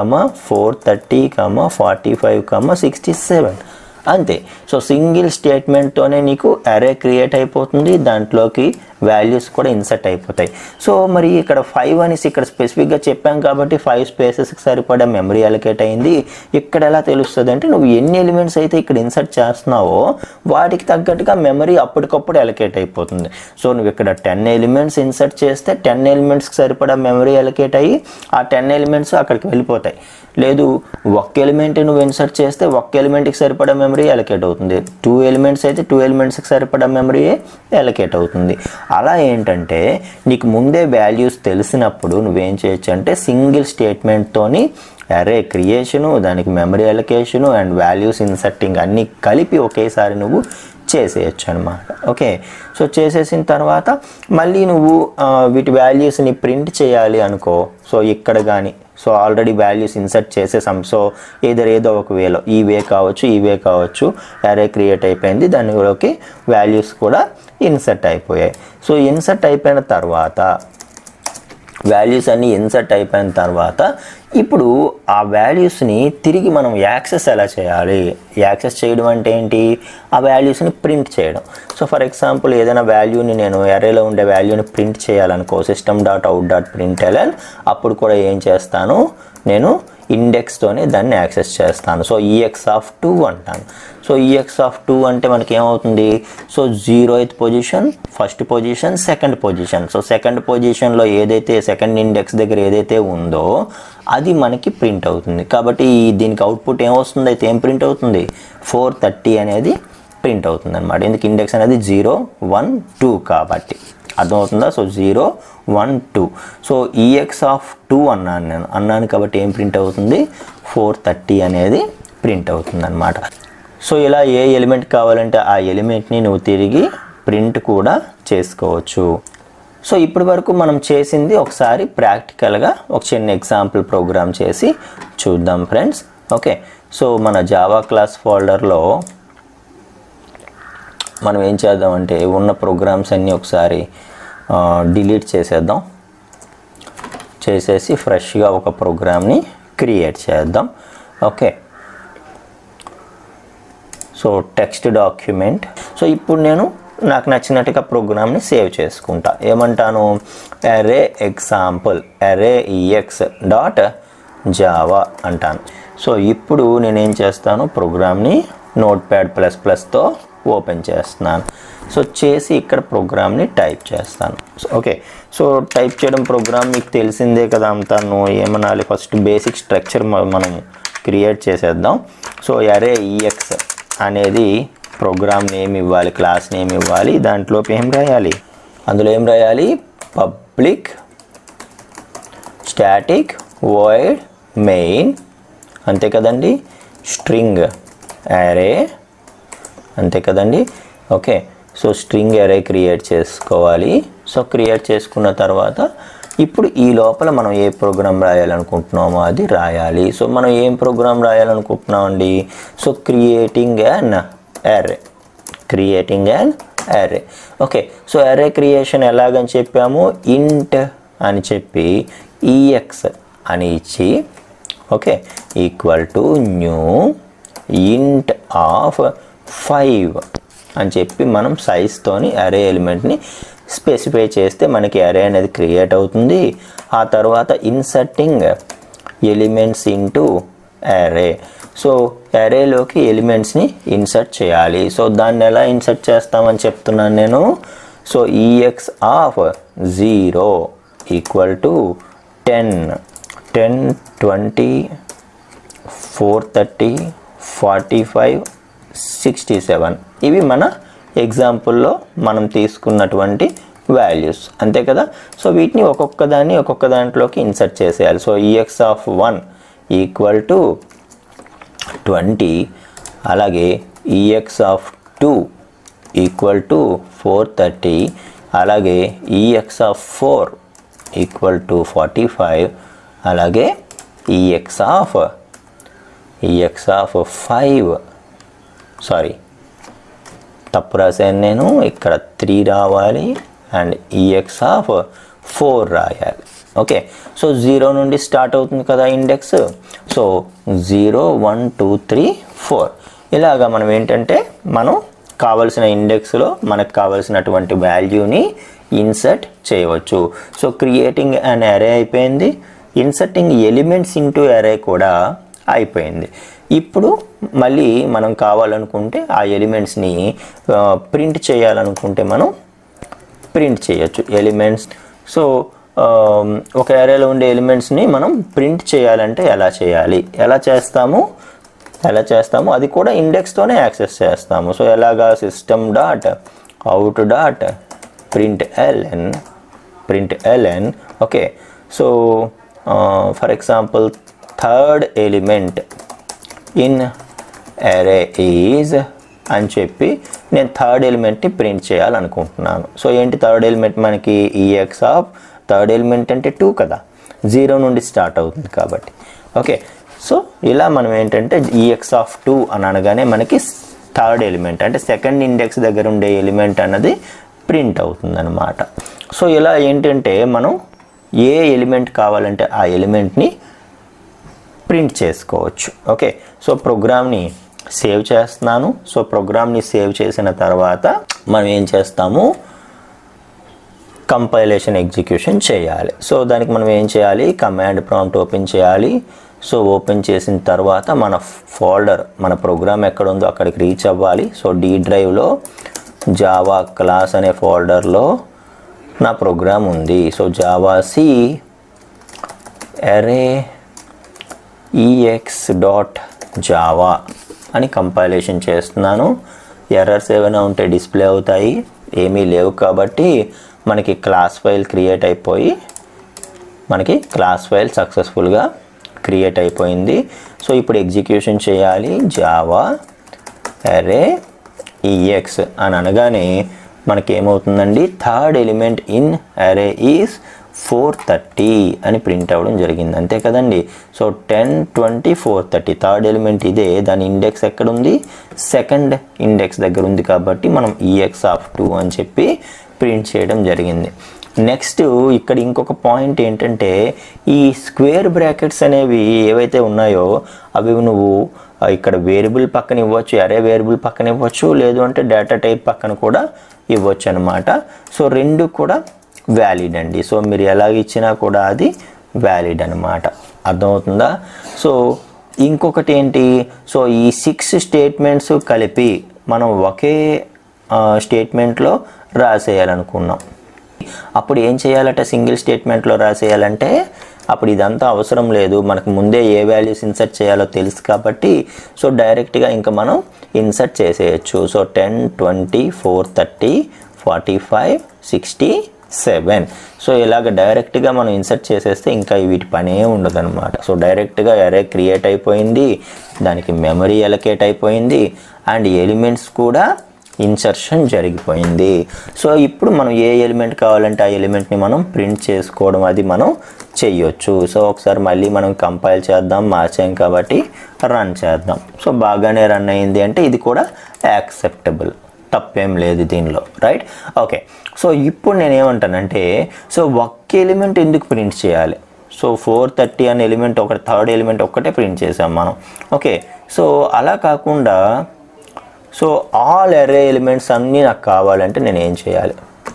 430, 45, 67 అంతే. సో సింగిల్ స్టేట్మెంట్తోనే నీకు అరే క్రియేట్ అయిపోతుంది, దాంట్లోకి వాల్యూస్ కూడా ఇన్సర్ట్ అయిపోతాయి. సో మరి ఇక్కడ 5 అనేసి ఇక్కడ స్పెసిఫిక్గా చెప్పాం కాబట్టి 5 స్పేసెస్కి సరిపడా మెమరీ అలొకేట్ అయింది. ఇక్కడ ఎలా తెలుస్తుంది అంటే నువ్వు ఎన్ని ఎలిమెంట్స్ అయితే ఇక్కడ ఇన్సర్ట్ చేస్తున్నావో వాటికి తగ్గట్టుగా మెమరీ అప్పటికప్పుడు అలొకేట్ అయిపోతుంది. సో నువ్వు ఇక్కడ 10 ఎలిమెంట్స్ ఇన్సర్ట్ చేస్తే 10 ఎలిమెంట్స్కి సరిపడా మెమరీ అలొకేట్ అయ్యి ఆ 10 ఎలిమెంట్స్ అక్కడికి వెళ్ళిపోతాయి. లేదు ఒక్క ఎలిమెంట్ నువ్వు ఇన్సర్ట్ చేస్తే ఒక్క ఎలిమెంట్కి సరిపడా మెమరీ అలొకేట్ అవుతుంది. 2 ఎలిమెంట్స్ అయితే 2 ఎలిమెంట్స్కి సరిపడా మెమరీ అలొకేట్ అవుతుంది. అలా ఏంటంటే నీకు ముందే వాల్యూస్ తెలిసినప్పుడు నువ్వేం చేయొచ్చు అంటే సింగిల్ స్టేట్మెంట్తోని అరే క్రియేషను, దానికి memory allocation and values inserting అన్నీ కలిపి ఒకేసారి నువ్వు చేసేయచ్చు అనమాట. ఓకే, సో చేసేసిన తర్వాత మళ్ళీ నువ్వు వీటి వాల్యూస్ని ప్రింట్ చేయాలి అనుకో. సో ఇక్కడ కానీ సో ఆల్రెడీ వాల్యూస్ ఇన్సర్ట్ చేసేసాం. సో ఏదో ఒక వేలో ఈ వే కావచ్చు అరే క్రియేట్ అయిపోయింది, దానిలోకి వాల్యూస్ కూడా ఇన్సర్ట్ అయిపోయాయి. సో ఇన్సర్ట్ అయిపోయిన తర్వాత వాల్యూస్ అన్నీ ఇన్సర్ట్ అయిపోయిన తర్వాత ఇప్పుడు ఆ వాల్యూస్ని తిరిగి మనం యాక్సెస్ ఎలా చేయాలి? యాక్సెస్ చేయడం అంటే ఏంటి? ఆ వాల్యూస్ని ప్రింట్ చేయడం. సో ఫర్ ఎగ్జాంపుల్ ఏదైనా వాల్యూని నేను అరేలో ఉండే వాల్యూని ప్రింట్ చేయాలనుకో, system.out.println, అప్పుడు కూడా ఏం చేస్తాను, నేను ఇండెక్స్తోనే దాన్ని యాక్సెస్ చేస్తాను. సో ex(2) అంటాను. సో ex(2) అంటే మనకి ఏమవుతుంది? So 0th position, first position, second position. So second పొజిషన్లో ఏదైతే సెకండ్ ఇండెక్స్ దగ్గర ఏదైతే ఉందో అది మనకి ప్రింట్ అవుతుంది. కాబట్టి దీనికి అవుట్పుట్ ఏమొస్తుంది? అయితే ఏం ప్రింట్ అవుతుంది? 430 అనేది ప్రింట్ అవుతుంది అనమాట. ఎందుకు? ఇండెక్స్ అనేది 0, 1, 2 కాబట్టి. అర్థమవుతుందా? సో 0, 1, 2. సో ex(2) అన్నాను కాబట్టి ఏం ప్రింట్ అవుతుంది? 430 అనేది ప్రింట్ అవుతుంది అనమాట. సో ఇలా ఏ ఎలిమెంట్ కావాలంటే ఆ ఎలిమెంట్ని నువ్వు తిరిగి ప్రింట్ కూడా చేసుకోవచ్చు. సో ఇప్పటి వరకు మనం చేసింది ఒకసారి ప్రాక్టికల్గా ఒక చిన్న ఎగ్జాంపుల్ ప్రోగ్రామ్ చేసి చూద్దాం ఫ్రెండ్స్. ఓకే, సో మన జావా క్లాస్ ఫోల్డర్లో మనం ఏం చేద్దామంటే ఉన్న ప్రోగ్రామ్స్ అన్నీ ఒకసారి డిలీట్ చేసేద్దాం. చేసేసి ఫ్రెష్గా ఒక ప్రోగ్రామ్ని క్రియేట్ చేద్దాం. Okay, so text document. So ఇప్పుడు నేను నాకు నచ్చినట్టుగా ప్రోగ్రామ్ని సేవ్ చేసుకుంటా. ఏమంటాను? అరే ఎగ్జాంపుల్ అరే ex.java అంటాను. సో ఇప్పుడు నేనేం చేస్తాను? ప్రోగ్రామ్ని Notepad++తో ఓపెన్ చేస్తున్నాను. సో చేసి ఇక్కడ ప్రోగ్రామ్ని టైప్ చేస్తాను. ఓకే, సో టైప్ చేయడం ప్రోగ్రామ్ మీకు తెలిసిందే కదా అంతాను. ఏమనాలి? ఫస్ట్ బేసిక్ స్ట్రక్చర్ మనం క్రియేట్ చేసేద్దాం. సో అరే ex అనేది ప్రోగ్రామ్ నేమ్ ఇవ్వాలి, క్లాస్ నేమ్ ఇవ్వాలి. దాంట్లో ఏం రాయాలి? అందులో ఏం రాయాలి? పబ్లిక్ స్టాటిక్ వాయిడ్ మెయిన్, అంతే కదండి. స్ట్రింగ్ అరే, అంతే కదండి. Okay, so string array create చేసుకోవాలి. సో క్రియేట్ చేసుకున్న తర్వాత ఇప్పుడు ఈ లోపల మనం ఏ ప్రోగ్రామ్ రాయాలనుకుంటున్నామో అది రాయాలి. సో మనం ఏం ప్రోగ్రామ్ రాయాలనుకుంటున్నామండి? So creating an array. Okay, so array creation ఎలాగని చెప్పాము? ఇంట్ అని చెప్పి ex అని ఇచ్చి, okay, equal to new int of 5 అని చెప్పి మనం సైజ్తోని అరే ఎలిమెంట్ని స్పెసిఫై చేస్తే మనకి అరే అనేది క్రియేట్ అవుతుంది. ఆ తర్వాత inserting elements into array. So అరేలోకి ఎలిమెంట్స్ని ఇన్సర్ట్ చేయాలి. సో దాన్ని ఎలా ఇన్సర్ట్ చేస్తామని చెప్తున్నాను నేను. So ex of 0 equal to 10, 20, 430, 45, 67. ఇవి మన ఎగ్జాంపుల్లో మనం తీసుకున్నటువంటి వాల్యూస్, అంతే కదా. సో వీటిని ఒక్కొక్క దాంట్లోకి ఇన్సర్ట్ చేసేయాలి. So ex of 1 equal to 20, అలాగే ex ఆఫ్ 2 ఈక్వల్ టు 430, అలాగే ex ఆఫ్ 4 ఈక్వల్ టు 45, అలాగే ex ఆఫ్ 5, సారీ తప్పు రాశాను నేను, ఇక్కడ 3 రావాలి అండ్ ex ఆఫ్ 4 రాయాలి. ఓకే, సో 0 నుండి స్టార్ట్ అవుతుంది కదా ఇండెక్స్. సో 0, 1, 2, 3, 4 ఇలాగా మనం ఏంటంటే మనం కావలసిన ఇండెక్స్లో మనకు కావలసినటువంటి వాల్యూని ఇన్సర్ట్ చేయవచ్చు. సో క్రియేటింగ్ అన్ అరే అయిపోయింది, ఇన్సర్టింగ్ ఎలిమెంట్స్ ఇంటూ అరే కూడా అయిపోయింది. ఇప్పుడు మళ్ళీ మనం కావాలనుకుంటే ఆ ఎలిమెంట్స్ని ప్రింట్ చేయాలనుకుంటే మనం ప్రింట్ చేయొచ్చు ఎలిమెంట్స్. సో ఒక అరేలో ఉండే ఎలిమెంట్స్ని మనం ప్రింట్ చేయాలంటే ఎలా చేస్తాము అది కూడా ఇండెక్స్తోనే యాక్సెస్ చేస్తాము. సో ఎలాగా? system.out.println. Okay, so for example third element in array is అని చెప్పి నేను థర్డ్ ఎలిమెంట్ని ప్రింట్ చేయాలనుకుంటున్నాను. సో ఏంటి థర్డ్ ఎలిమెంట్ మనకి ఈఎక్స్ ఆఫ్ థర్డ్ ఎలిమెంట్ అంటే 2 కదా, 0 నుండి స్టార్ట్ అవుతుంది కాబట్టి. ఓకే, సో ఇలా మనం ఏంటంటే ఈఎక్స్ ఆఫ్ 2 అని అనగానే మనకి థర్డ్ ఎలిమెంట్ అంటే సెకండ్ ఇండెక్స్ దగ్గర ఉండే ఎలిమెంట్ అన్నది ప్రింట్ అవుతుంది అనమాట. సో ఇలా ఏంటంటే మనం ఏ ఎలిమెంట్ కావాలంటే ఆ ఎలిమెంట్ని ప్రింట్ చేసుకోవచ్చు. ఓకే, సో ప్రోగ్రామ్ని సేవ్ చేస్తున్నాను. సో ప్రోగ్రామ్ని సేవ్ చేసిన తర్వాత మనం ఏం చేస్తాము, కంపైలేషన్ ఎగ్జిక్యూషన్ చేయాలి. సో దానికి మనం ఏం చేయాలి, కమాండ్ ప్రాంప్ట్ ఓపెన్ చేయాలి. సో ఓపెన్ చేసిన తర్వాత మన ఫోల్డర్, మన ప్రోగ్రామ్ ఎక్కడ ఉందో అక్కడికి రీచ్ అవ్వాలి. సో డి డ్రైవ్లో జావా క్లాస్ అనే ఫోల్డర్లో నా ప్రోగ్రామ్ ఉంది. So Java C array ex.java అని కంపైలేషన్ చేస్తున్నాను. ఎర్రర్స్ ఏమైనా ఉంటే డిస్ప్లే అవుతాయి, ఏమీ లేవు కాబట్టి మనకి క్లాస్ ఫైల్ క్రియేట్ అయిపోయి మనకి క్లాస్ ఫైల్ సక్సెస్ఫుల్గా క్రియేట్ అయిపోయింది. సో ఇప్పుడు ఎగ్జిక్యూషన్ చేయాలి. జావా array ex అని అనగానే మనకి ఏమవుతుందండి, third element in array is 430 అని ప్రింట్ అవ్వడం జరిగింది, అంతే కదండి. సో 10, 20, 430 థర్డ్ ఎలిమెంట్ ఇదే, దాని ఇండెక్స్ ఎక్కడ ఉంది, సెకండ్ ఇండెక్స్ దగ్గర ఉంది కాబట్టి మనం ఈఎక్స్ ఆఫ్ 2 అని చెప్పి ప్రింట్ చేయడం జరిగింది. నెక్స్ట్ ఇక్కడ ఇంకొక పాయింట్ ఏంటంటే ఈ స్క్వేర్ బ్రాకెట్స్ అనేవి ఏవైతే ఉన్నాయో అవి నువ్వు ఇక్కడ వేరియబుల్ పక్కన ఇవ్వచ్చు, అరే వేరియబుల్ పక్కన ఇవ్వచ్చు, లేదు అంటే డేటా టైప్ పక్కన కూడా ఇవ్వచ్చు అనమాట. సో రెండు కూడా వ్యాలిడ్ అండి. సో మీరు ఎలాగ ఇచ్చినా కూడా అది వ్యాలిడ్ అనమాట, అర్థమవుతుందా. సో ఇంకొకటి ఏంటి, సో ఈ 6 స్టేట్మెంట్స్ కలిపి మనం ఒకే స్టేట్మెంట్లో రాసేయాలనుకున్నాం. అప్పుడు ఏం చేయాలంటే సింగిల్ స్టేట్మెంట్లో రాసేయాలంటే అప్పుడు ఇదంతా అవసరం లేదు, మనకు ముందే ఏ వాల్యూస్ ఇన్సర్ట్ చేయాలో తెలుసు కాబట్టి సో డైరెక్ట్గా ఇంకా మనం ఇన్సర్ట్ చేసేయచ్చు. సో 10, 20, 430, 45, 67 సో ఇలాగ డైరెక్ట్గా మనం ఇన్సర్ట్ చేసేస్తే ఇంకా వీటి పనే ఉండదు అనమాట. సో డైరెక్ట్గా అరే క్రియేట్ అయిపోయింది, దానికి మెమరీ అలొకేట్ అయిపోయింది అండ్ ఎలిమెంట్స్ కూడా ఇన్సర్షన్ జరిగిపోయింది. సో ఇప్పుడు మనం ఏ ఎలిమెంట్ కావాలంటే ఆ ఎలిమెంట్ని మనం ప్రింట్ చేసుకోవడం అది మనం చెయ్యొచ్చు. సో ఒకసారి మళ్ళీ మనం కంపైల్ చేద్దాం, మార్చాం కాబట్టి రన్ చేద్దాం. సో బాగానే రన్ అయింది అంటే ఇది కూడా యాక్సెప్టబుల్, తప్పేం లేదు దీనిలో, రైట్. ఓకే, సో ఇప్పుడు నేనేమంటానంటే సో ఒక్క ఎలిమెంట్ ఎందుకు ప్రింట్ చేయాలి. సో 430 అనే ఎలిమెంట్ ఒకటి, థర్డ్ ఎలిమెంట్ ఒక్కటే ప్రింట్ చేసాం మనం. ఓకే, సో అలా కాకుండా సో ఆల్ అరే ఎలిమెంట్స్ అన్నీ నాకు కావాలంటే నేను ఏం చేయాలి,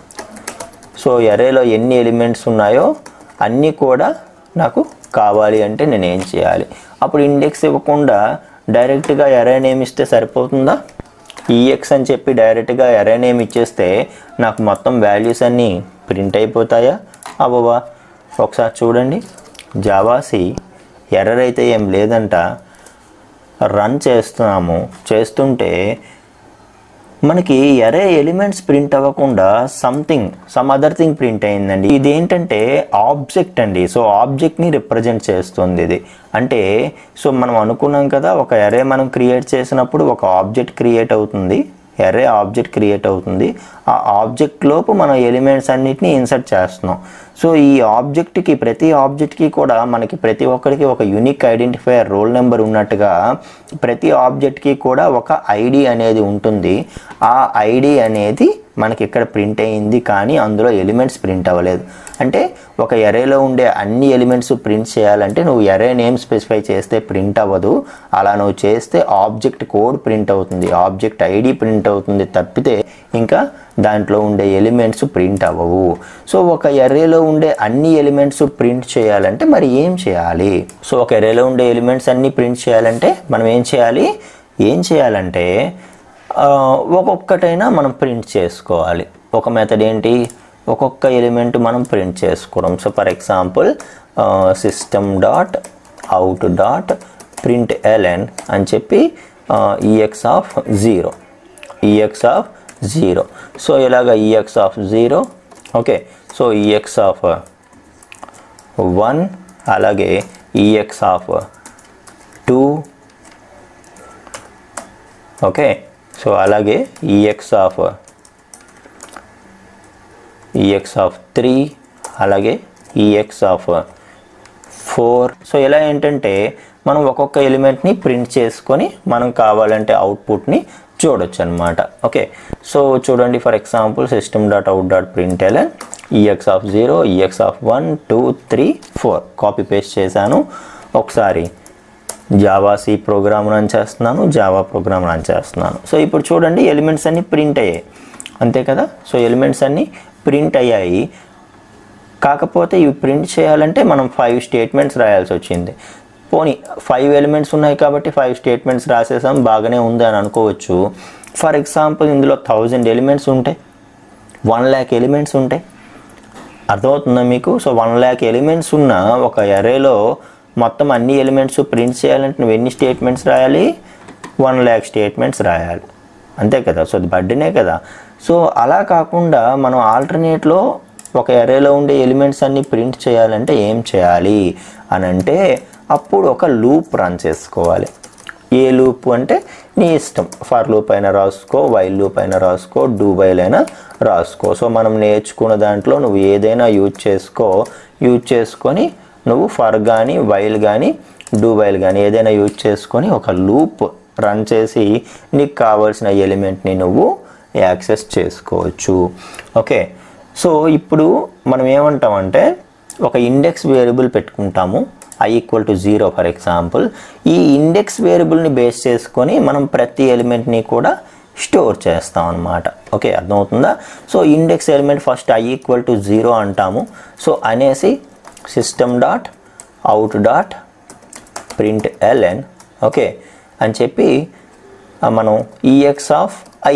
సో అరేలో ఎన్ని ఎలిమెంట్స్ ఉన్నాయో అన్నీ కూడా నాకు కావాలి అంటే నేను ఏం చేయాలి. అప్పుడు ఇండెక్స్ ఇవ్వకుండా డైరెక్ట్గా అరే నేమ్ ఇస్తే సరిపోతుందా, ఈఎక్స్ అని చెప్పి డైరెక్ట్గా అరే నేమ్ ఇచ్చేస్తే నాకు మొత్తం వాల్యూస్ అన్నీ ప్రింట్ అయిపోతాయా, అవ్వవా. ఒకసారి చూడండి, జావాసి ఎర్రర్ అయితే ఏం లేదంట, రన్ చేస్తుంటే మనకి అరే ఎలిమెంట్స్ ప్రింట్ అవ్వకుండా సమ్ అదర్ థింగ్ ప్రింట్ అయిందండి. ఇదేంటంటే ఆబ్జెక్ట్ అండి. సో ఆబ్జెక్ట్ని రిప్రజెంట్ చేస్తుంది ఇది. అంటే సో మనం అనుకున్నాం కదా, ఒక అరే మనం క్రియేట్ చేసినప్పుడు ఒక ఆబ్జెక్ట్ క్రియేట్ అవుతుంది, అరే ఆబ్జెక్ట్ క్రియేట్ అవుతుంది, ఆ ఆబ్జెక్ట్ లోపు మనం ఎలిమెంట్స్ అన్నిటిని ఇన్సర్ట్ చేస్తున్నాం. సో ఈ ఆబ్జెక్ట్కి, ప్రతి ఆబ్జెక్ట్కి కూడా మనకి ప్రతి ఒక్కరికి ఒక యూనిక్ ఐడెంటిఫైయర్ రోల్ నెంబర్ ఉన్నట్టుగా ప్రతి ఆబ్జెక్ట్కి కూడా ఒక ఐడి అనేది ఉంటుంది. ఆ ఐడి అనేది మనకి ఇక్కడ ప్రింట్ అయ్యింది కానీ అందులో ఎలిమెంట్స్ ప్రింట్ అవ్వలేదు. అంటే ఒక అరేలో ఉండే అన్ని ఎలిమెంట్స్ ప్రింట్ చేయాలంటే నువ్వు అరే నేమ్ స్పెసిఫై చేస్తే ప్రింట్ అవ్వదు, అలా నువ్వు చేస్తే ఆబ్జెక్ట్ కోడ్ ప్రింట్ అవుతుంది, ఆబ్జెక్ట్ ఐడి ప్రింట్ అవుతుంది తప్పితే ఇంకా దాంట్లో ఉండే ఎలిమెంట్స్ ప్రింట్ అవ్వవు. సో ఒక అరేలో ఉండే అన్ని ఎలిమెంట్స్ ప్రింట్ చేయాలంటే మరి ఏం చేయాలి. సో ఒక అరేలో ఉండే ఎలిమెంట్స్ అన్నీ ప్రింట్ చేయాలంటే మనం ఏం చేయాలంటే ఒక్కొక్కటైనా మనం ప్రింట్ చేసుకోవాలి. ఒక మెథడ్ ఏంటి, ఒక్కొక్క ఎలిమెంట్ మనం ప్రింట్ చేసుకోవడం. సో ఫర్ ఎగ్జాంపుల్ system.out.println అని చెప్పి ఈఎక్స్ ఆఫ్ 0. సో ఇలాగ ex of 0, okay. So EX of 1 అలాగే ఈఎక్స్ ఆఫ్ 2, ఓకే. సో అలాగే ex of 3 అలాగే ex of 4. సో ఇలా ఏంటంటే మనం ఒక్కొక్క ఎలిమెంట్ని ప్రింట్ చేసుకొని మనం కావాలంటే అవుట్పుట్ని చూడొచ్చు అనమాట. ఓకే, సో చూడండి, for example system.out.println ex of 0 ex of 1 2 3 4 copy paste చేశాను. ఒకసారి జావా సి ప్రోగ్రామ్ రన్ చేస్తున్నాను, జావా ప్రోగ్రామ్ రన్ చేస్తున్నాను. సో ఇప్పుడు చూడండి, ఎలిమెంట్స్ అన్నీ ప్రింట్ అయ్యాయి, అంతే కదా. సో ఎలిమెంట్స్ అన్నీ ప్రింట్ అయ్యాయి. కాకపోతే ఇవి ప్రింట్ చేయాలంటే మనం 5 స్టేట్మెంట్స్ రాయాల్సి వచ్చింది. పోనీ 5 ఎలిమెంట్స్ ఉన్నాయి కాబట్టి 5 స్టేట్మెంట్స్ రాసేసాం, బాగానే ఉంది అని అనుకోవచ్చు. ఫర్ ఎగ్జాంపుల్ ఇందులో 1000 ఎలిమెంట్స్ ఉంటాయి, 1,00,000 ఎలిమెంట్స్ ఉంటాయి. అర్థమవుతుందా మీకు? సో 1,00,000 ఎలిమెంట్స్ ఉన్న ఒక అరేలో మొత్తం అన్ని ఎలిమెంట్స్ ప్రింట్ చేయాలంటే నువ్వు ఎన్ని స్టేట్మెంట్స్ రాయాలి? 1,00,000 స్టేట్మెంట్స్ రాయాలి, అంతే కదా. సో అది బర్డెనే కదా. సో అలా కాకుండా మనం ఆల్టర్నేట్లో ఒక అరేలో ఉండే ఎలిమెంట్స్ అన్నీ ప్రింట్ చేయాలంటే ఏం చేయాలి అని అంటే, అప్పుడు ఒక లూప్ రన్ చేసుకోవాలి. ఏ లూప్ అంటే నీ ఇష్టం, ఫర్ లూప్ అయినా రాసుకో, వైల్ లూప్ అయినా రాసుకో, డూ వైల్ అయినా రాసుకో. సో మనం నేర్చుకున్న దాంట్లో నువ్వు ఏదైనా యూజ్ చేసుకొని నువ్వు ఫర్ కానీ వైల్ కానీ డూ వైల్ కానీ ఏదైనా యూజ్ చేసుకొని ఒక లూప్ రన్ చేసి నీకు కావాల్సిన ఎలిమెంట్ని నువ్వు యాక్సెస్ చేసుకోవచ్చు. ఓకే, సో ఇప్పుడు మనం ఏమంటామంటే ఒక ఇండెక్స్ వేరియబుల్ పెట్టుకుంటాము, i = 0 ఫర్ ఎగ్జాంపుల్. ఈ ఇండెక్స్ వేరియబుల్ని బేస్ చేసుకొని మనం ప్రతి ఎలిమెంట్ని కూడా స్టోర్ చేస్తాం అన్నమాట. ఓకే, అర్థమవుతుందా? So index element first i = 0 అంటాము. సో అనేసి system.out.println ఓకే అని చెప్పి మనం ex of i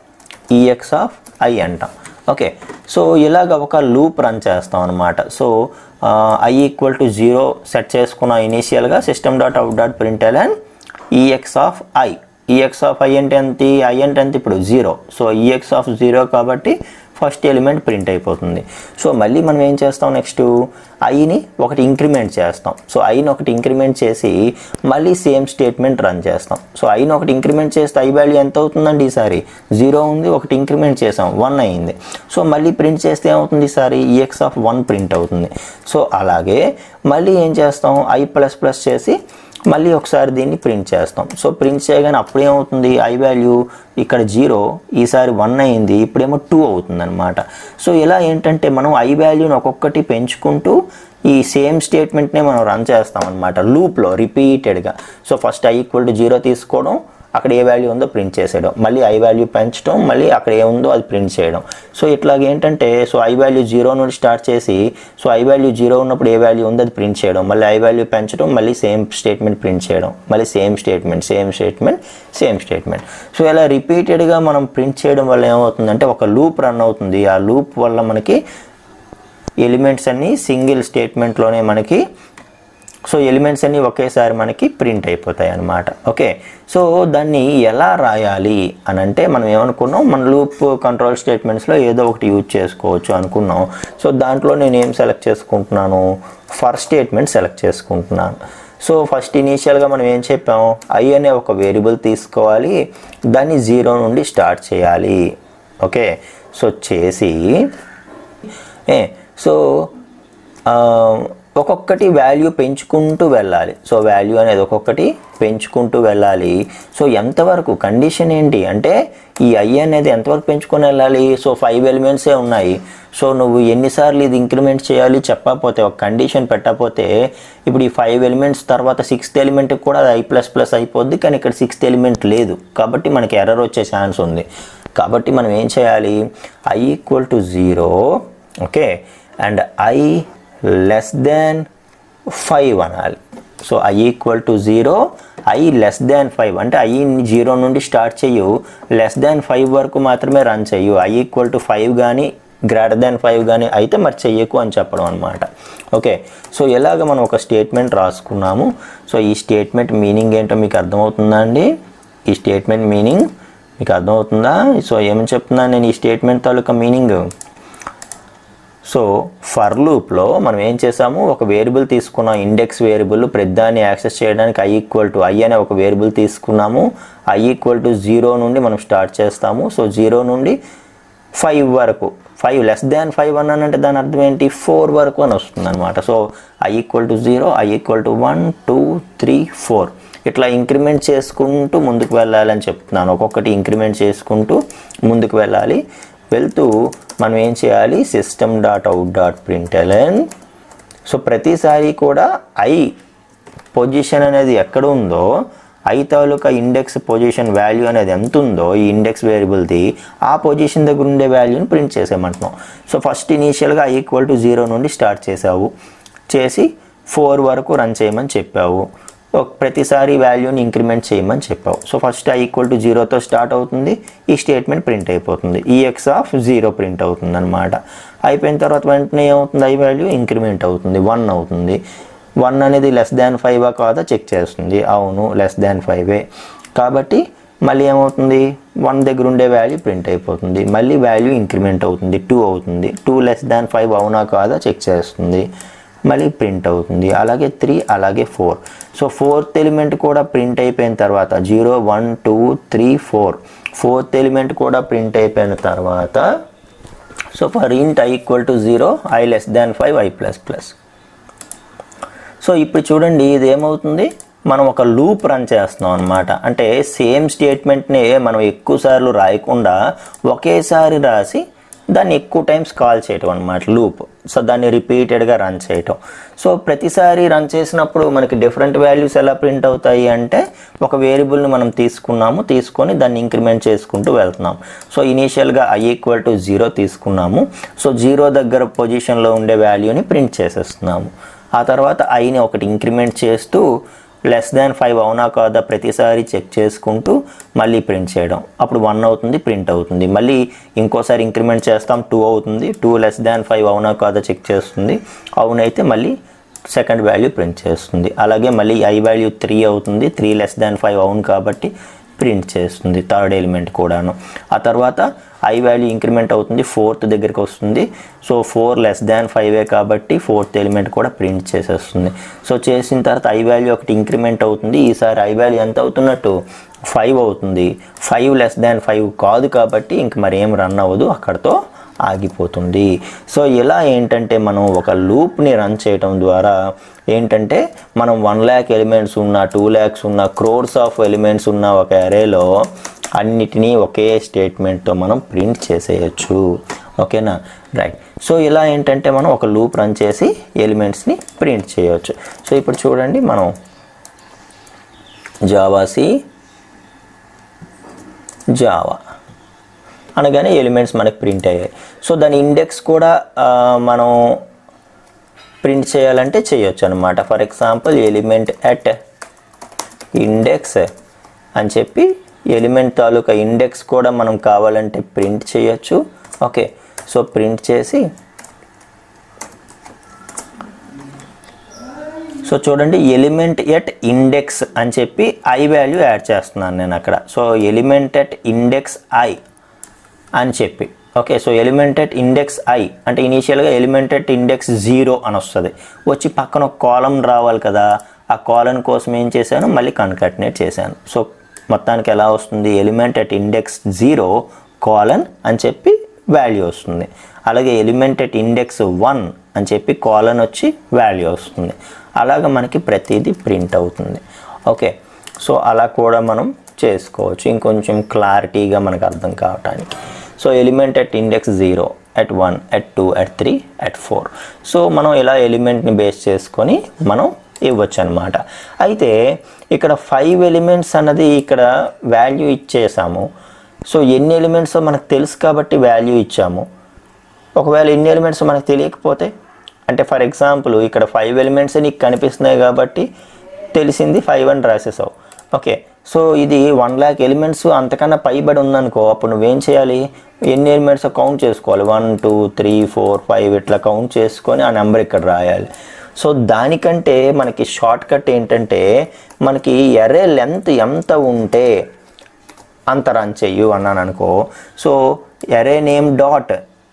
అంటాం. ఓకే, సో ఇలాగ ఒక లూప్ రన్ చేస్తాం అనమాట. సో i = 0 సెట్ చేసుకున్న ఇనీషియల్గా system.out.println ex of i అంటే ఎంత? i అంటే ఎంత ఇప్పుడు 0. సో ex of 0 కాబట్టి ఫస్ట్ ఎలిమెంట్ ప్రింట్ అయిపోతుంది. సో మళ్ళీ మనం ఏం చేస్తాం, నెక్స్ట్ ఐని ఒకటి ఇంక్రిమెంట్ చేస్తాం. సో ఐని ఒకటి ఇంక్రిమెంట్ చేసి మళ్ళీ సేమ్ స్టేట్మెంట్ రన్ చేస్తాం. సో ఐని ఒకటి ఇంక్రిమెంట్ చేస్తే ఐ వాల్యూ ఎంత అవుతుందండి? ఈసారి 0 ఉంది, ఒకటి ఇంక్రిమెంట్ చేసాం 1 అయింది. సో మళ్ళీ ప్రింట్ చేస్తే ఏమవుతుంది? ఈసారి ex of 1 ప్రింట్ అవుతుంది. సో అలాగే మళ్ళీ ఏం చేస్తాం, i++ చేసి మళ్ళీ ఒకసారి దీన్ని ప్రింట్ చేస్తాం. సో ప్రింట్ చేయగానే అప్పుడు ఏమవుతుంది, ఐ వాల్యూ ఇక్కడ 0, ఈసారి 1 అయింది, ఇప్పుడేమో 2 అవుతుంది అనమాట. సో ఇలా ఏంటంటే మనం ఐ వాల్యూని ఒక్కొక్కటి పెంచుకుంటూ ఈ సేమ్ స్టేట్మెంట్నే మనం రన్ చేస్తాం అనమాట లూప్లో రిపీటెడ్గా. సో ఫస్ట్ i = 0 తీసుకోవడం, అక్కడ ఏ వాల్యూ ఉందో ప్రింట్ చేసేయడం, మళ్ళీ ఐ వాల్యూ పెంచడం, మళ్ళీ అక్కడ ఏముందో అది ప్రింట్ చేయడం. సో ఇట్లాగేంటంటే సో ఐ వాల్యూ 0 నుండి స్టార్ట్ చేసి సో ఐ వాల్యూ 0 ఉన్నప్పుడు ఏ వాల్యూ ఉందో అది ప్రింట్ చేయడం, మళ్ళీ ఐ వాల్యూ పెంచడం, మళ్ళీ సేమ్ స్టేట్మెంట్ ప్రింట్ చేయడం, మళ్ళీ సేమ్ స్టేట్మెంట్. సో ఇలా రిపీటెడ్గా మనం ప్రింట్ చేయడం వల్ల ఏమవుతుందంటే ఒక లూప్ రన్ అవుతుంది. ఆ లూప్ వల్ల మనకి ఎలిమెంట్స్ అన్నీ సింగిల్ స్టేట్మెంట్లోనే మనకి సో ఎలిమెంట్స్ అన్నీ ఒకేసారి మనకి ప్రింట్ అయిపోతాయి అన్నమాట. ఓకే, సో దాన్ని ఎలా రాయాలి అని అంటే మనం ఏమనుకున్నాం, మన లూప్ కంట్రోల్ స్టేట్మెంట్స్లో ఏదో ఒకటి యూజ్ చేసుకోవచ్చు అనుకున్నాం. సో దాంట్లో నేను ఏం సెలెక్ట్ చేసుకుంటున్నాను, ఫర్ స్టేట్మెంట్ సెలెక్ట్ చేసుకుంటున్నాను. సో ఫస్ట్ ఇనీషియల్గా మనం ఏం చెప్పాం, i అనే ఒక వేరియబుల్ తీసుకోవాలి, దాన్ని 0 నుండి స్టార్ట్ చేయాలి. ఓకే, సో చేసి సో ఒక్కొక్కటి వాల్యూ పెంచుకుంటూ వెళ్ళాలి. సో వాల్యూ అనేది ఒక్కొక్కటి పెంచుకుంటూ వెళ్ళాలి. సో ఎంతవరకు కండిషన్ ఏంటి అంటే ఈ i అనేది ఎంతవరకు పెంచుకొని వెళ్ళాలి. సో 5 ఎలిమెంట్సే ఉన్నాయి. సో నువ్వు ఎన్నిసార్లు ఇది ఇంక్రిమెంట్ చేయాలి చెప్పకపోతే, ఒక కండిషన్ పెట్టకపోతే ఇప్పుడు ఈ 5 ఎలిమెంట్స్ తర్వాత 6th ఎలిమెంట్కి కూడా అది i++ అయిపోద్ది. కానీ ఇక్కడ 6th ఎలిమెంట్ లేదు కాబట్టి మనకి ఎర్రర్ వచ్చే ఛాన్స్ ఉంది. కాబట్టి మనం ఏం చేయాలి, i = 0 ఓకే అండ్ i <5 అనాలి. సో i = 0 i <5 అంటే i 0 నుండి స్టార్ట్ చేయు, <5 వరకు మాత్రమే రన్ చేయు. i = 5 కానీ <5 కానీ అయితే మరి చెయ్యకు అని చెప్పడం అనమాట. ఓకే, సో ఎలాగ మనం ఒక స్టేట్మెంట్ రాసుకున్నాము. సో ఈ స్టేట్మెంట్ మీనింగ్ ఏంటో మీకు అర్థమవుతుందా అండి? ఈ స్టేట్మెంట్ మీనింగ్ మీకు అర్థమవుతుందా? సో ఏమని చెప్తున్నాను నేను ఈ స్టేట్మెంట్ తాలూకా మీనింగ్. సో ఫర్ లూప్లో మనం ఏం చేసాము, ఒక వేరియబుల్ తీసుకున్నాం, ఇండెక్స్ వేరియబుల్, ప్రతిదాన్ని యాక్సెస్ చేయడానికి i అనే ఒక వేరియబుల్ తీసుకున్నాము. i=0 నుండి మనం స్టార్ట్ చేస్తాము. సో 0 నుండి 5 వరకు, 5 లెస్ దాన్ 5 అన్నానంటే దాని అర్థం ఏంటి, 4 వరకు అని వస్తుంది అనమాట. సో i=0, i=1 2 3 4 ఇట్లా ఇంక్రిమెంట్ చేసుకుంటూ ముందుకు వెళ్ళాలని చెప్తున్నాను. ఒక్కొక్కటి ఇంక్రిమెంట్ చేసుకుంటూ ముందుకు వెళ్ళాలి. వెళ్తూ మనం ఏం చేయాలి, system.out.println. సో ప్రతిసారి కూడా i పొజిషన్ అనేది ఎక్కడ ఉందో, i తాలూకా ఇండెక్స్ పొజిషన్ వాల్యూ అనేది ఎంత ఉందో ఈ ఇండెక్స్ వేరియబుల్ది, ఆ పొజిషన్ దగ్గర ఉండే వాల్యూని ప్రింట్ చేసేయమంటున్నాం. సో ఫస్ట్ ఇనీషియల్గా i=0 నుండి స్టార్ట్ చేసావు, చేసి 4 వరకు రన్ చేయమని చెప్పావు. ప్రతిసారి వాల్యూని ఇంక్రిమెంట్ చేయమని చెప్పావు. సో ఫస్ట్ i=0తో స్టార్ట్ అవుతుంది, ఈ స్టేట్మెంట్ ప్రింట్ అయిపోతుంది, ex(0) ప్రింట్ అవుతుంది అనమాట. అయిపోయిన తర్వాత వెంటనే ఏమవుతుంది, i వాల్యూ ఇంక్రిమెంట్ అవుతుంది, 1 అవుతుంది. 1 అనేది లెస్ దాన్ 5 కాదా చెక్ చేస్తుంది, అవును లెస్ దాన్ 5. కాబట్టి మళ్ళీ ఏమవుతుంది, 1 దగ్గర ఉండే వాల్యూ ప్రింట్ అయిపోతుంది, మళ్ళీ వాల్యూ ఇంక్రిమెంట్ అవుతుంది, 2 అవుతుంది. 2 లెస్ దాన్ 5 అవునా కాదా చెక్ చేస్తుంది, మళ్ళీ ప్రింట్ అవుతుంది. అలాగే 3, అలాగే 4. సో 4th ఎలిమెంట్ కూడా ప్రింట్ అయిపోయిన తర్వాత 0 1 2 3 4 4th ఎలిమెంట్ కూడా ప్రింట్ అయిపోయిన తర్వాత, so for int i=0, i less than 5, i++. So ఇప్పుడు చూడండి ఇది ఏమవుతుంది, మనం ఒక లూప్ రన్ చేస్తున్నాం అనమాట. అంటే సేమ్ స్టేట్మెంట్ని మనం ఎక్కువసార్లు రాయకుండా ఒకేసారి రాసి దాన్ని ఎక్కువ టైమ్స్ కాల్ చేయటం అనమాట లూప్. సో దాన్ని రిపీటెడ్గా రన్ చేయటం. సో ప్రతిసారి రన్ చేసినప్పుడు మనకి డిఫరెంట్ వాల్యూస్ ఎలా ప్రింట్ అవుతాయి అంటే, ఒక వేరియబుల్ని మనం తీసుకొని దాన్ని ఇంక్రిమెంట్ చేసుకుంటూ వెళ్తున్నాం. సో ఇనీషియల్గా i=0 తీసుకున్నాము. సో 0 దగ్గర పొజిషన్లో ఉండే వాల్యూని ప్రింట్ చేసేస్తున్నాము. ఆ తర్వాత iని ఒకటి ఇంక్రిమెంట్ చేస్తూ లెస్ దాన్ 5 అవునా కాదా ప్రతిసారి చెక్ చేసుకుంటూ మళ్ళీ ప్రింట్ చేయడం. అప్పుడు 1 అవుతుంది, ప్రింట్ అవుతుంది. మళ్ళీ ఇంకోసారి ఇంక్రిమెంట్ చేస్తాం, 2 అవుతుంది. 2 లెస్ దాన్ 5 అవునా కాదా చెక్ చేస్తుంది, అవునైతే మళ్ళీ సెకండ్ వాల్యూ ప్రింట్ చేస్తుంది. అలాగే మళ్ళీ i వాల్యూ 3 అవుతుంది, 3 లెస్ దాన్ 5 అవును కాబట్టి ప్రింట్ చేస్తుంది థర్డ్ ఎలిమెంట్ కూడాను. ఆ తర్వాత i వాల్యూ ఇంక్రిమెంట్ అవుతుంది, 4th దగ్గరికి వస్తుంది. సో 4 లెస్ దాన్ 5 కాబట్టి 4th ఎలిమెంట్ కూడా ప్రింట్ చేసేస్తుంది. సో చేసిన తర్వాత i వాల్యూ ఒకటి ఇంక్రిమెంట్ అవుతుంది. ఈసారి i వాల్యూ ఎంత అవుతున్నట్టు 5 అవుతుంది. 5 లెస్ దాన్ 5 కాదు కాబట్టి ఇంక మరి ఏం రన్ అవ్వదు, అక్కడితో ఆగిపోతుంది. సో ఇలా ఏంటంటే మనం ఒక లూప్ని రన్ చేయటం ద్వారా ఏంటంటే మనం 1 lakh ఎలిమెంట్స్ ఉన్న, 2 lakhs ఉన్న, క్రోర్స్ ఆఫ్ ఎలిమెంట్స్ ఉన్న ఒక అరేలో అన్నిటినీ ఒకే స్టేట్మెంట్తో మనం ప్రింట్ చేసేయచ్చు. ఓకేనా, రైట్. సో ఇలా ఏంటంటే మనం ఒక లూప్ రన్ చేసి ఎలిమెంట్స్ని ప్రింట్ చేయవచ్చు. సో ఇప్పుడు చూడండి, మనం జావా అనగానే ఎలిమెంట్స్ మనకు ప్రింట్ అయ్యాయి. సో దాని ఇండెక్స్ కూడా మనం ప్రింట్ చేయాలంటే చేయొచ్చు అనమాట. For example element at index అని చెప్పి ఎలిమెంట్ తాలూకా ఇండెక్స్ కూడా మనం కావాలంటే ప్రింట్ చేయొచ్చు. ఓకే, సో ప్రింట్ చేసి, సో చూడండి ఎలిమెంట్ ఎట్ ఇండెక్స్ అని చెప్పి i వాల్యూ యాడ్ చేస్తున్నాను నేను అక్కడ. So element at index i అని చెప్పి, okay. So element at index i అంటే ఇనీషియల్గా ఎలిమెంట్ ఎట్ ఇండెక్స్ 0 అని వస్తుంది. వచ్చి పక్కన ఒక కాలమ్ రావాలి కదా, ఆ కాలమ్ కోసం ఏం చేశాను, మళ్ళీ కన్కాటినేట్ చేశాను. సో మొత్తానికి ఎలా వస్తుంది, ఎలిమెంట్ ఎట్ ఇండెక్స్ 0 కాలన్ అని చెప్పి వాల్యూ వస్తుంది. అలాగే ఎలిమెంట్ ఎట్ ఇండెక్స్ 1 అని చెప్పి కాలన్ వచ్చి వాల్యూ వస్తుంది. అలాగ మనకి ప్రతిదీ ప్రింట్ అవుతుంది. ఓకే, సో అలా కూడా మనం చేసుకోవచ్చు ఇంకొంచెం క్లారిటీగా మనకు అర్థం కావటానికి. So element at index 0, at 1, at 2, at 3, at 4. So మనం ఇలా ఎలిమెంట్ని బేస్ చేసుకొని మనం ఇవ్వచ్చు అనమాట. అయితే ఇక్కడ 5 ఎలిమెంట్స్ అన్నది ఇక్కడ వాల్యూ ఇచ్చేసాము. సో ఎన్ని ఎలిమెంట్స్ మనకు తెలుసు కాబట్టి వాల్యూ ఇచ్చాము. ఒకవేళ ఎన్ని ఎలిమెంట్స్ మనకు తెలియకపోతే, అంటే ఫర్ ఎగ్జాంపుల్ ఇక్కడ 5 ఎలిమెంట్స్ నీకు కనిపిస్తున్నాయి కాబట్టి తెలిసింది 5 అని రాసేసావు. ఓకే, సో ఇది 1 lakh ఎలిమెంట్స్ అంతకన్నా పైబడి ఉందనుకో, అప్పుడు నువ్వేం చేయాలి, ఎన్ని ఎలిమెంట్స్ కౌంట్ చేసుకోవాలి, 1 2 3 4 5 ఇట్లా కౌంట్ చేసుకొని ఆ నెంబర్ ఇక్కడ రాయాలి. సో దానికంటే మనకి షార్ట్ కట్ ఏంటంటే, మనకి ఎరే లెంత్ ఎంత ఉంటే అంత రన్ చెయ్యు అన్నాను అనుకో. So array name dot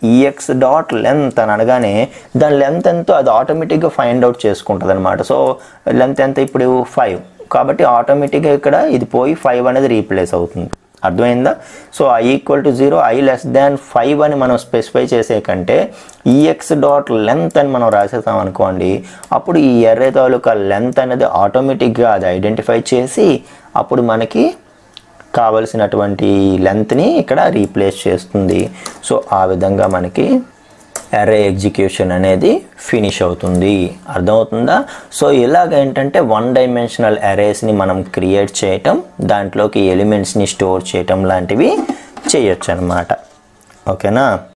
ex dot length అని అనగానే దాని లెంత్ ఎంతో అది ఆటోమేటిక్గా ఫైండ్ అవుట్ చేసుకుంటుంది అనమాట. సో లెంత్ ఎంత ఇప్పుడు 5, కాబట్టి ఆటోమేటిక్గా ఇక్కడ ఇది పోయి 5 అనేది రీప్లేస్ అవుతుంది. అర్థమైందా? సో I = 0, I < 5 అని మనం స్పెసిఫై చేసే కంటే ఈఎక్స్ డాట్ లెంత్ అని మనం రాసేసాం అనుకోండి, అప్పుడు ఈ అర్రే తాలూకా లెంత్ అనేది ఆటోమేటిక్గా అది ఐడెంటిఫై చేసి అప్పుడు మనకి కావలసినటువంటి లెంత్ని ఇక్కడ రీప్లేస్ చేస్తుంది. సో ఆ విధంగా మనకి అర్రే ఎగ్జిక్యూషన్ అనేది ఫినిష్ అవుతుంది. అర్థమవుతుందా? సో ఇలాగ ఏంటంటే 1 డైమెన్షనల్ అరేస్ని మనం క్రియేట్ చేయటం, దాంట్లోకి ఎలిమెంట్స్ని స్టోర్ చేయటం లాంటివి చేయొచ్చు అన్నమాట. ఓకేనా?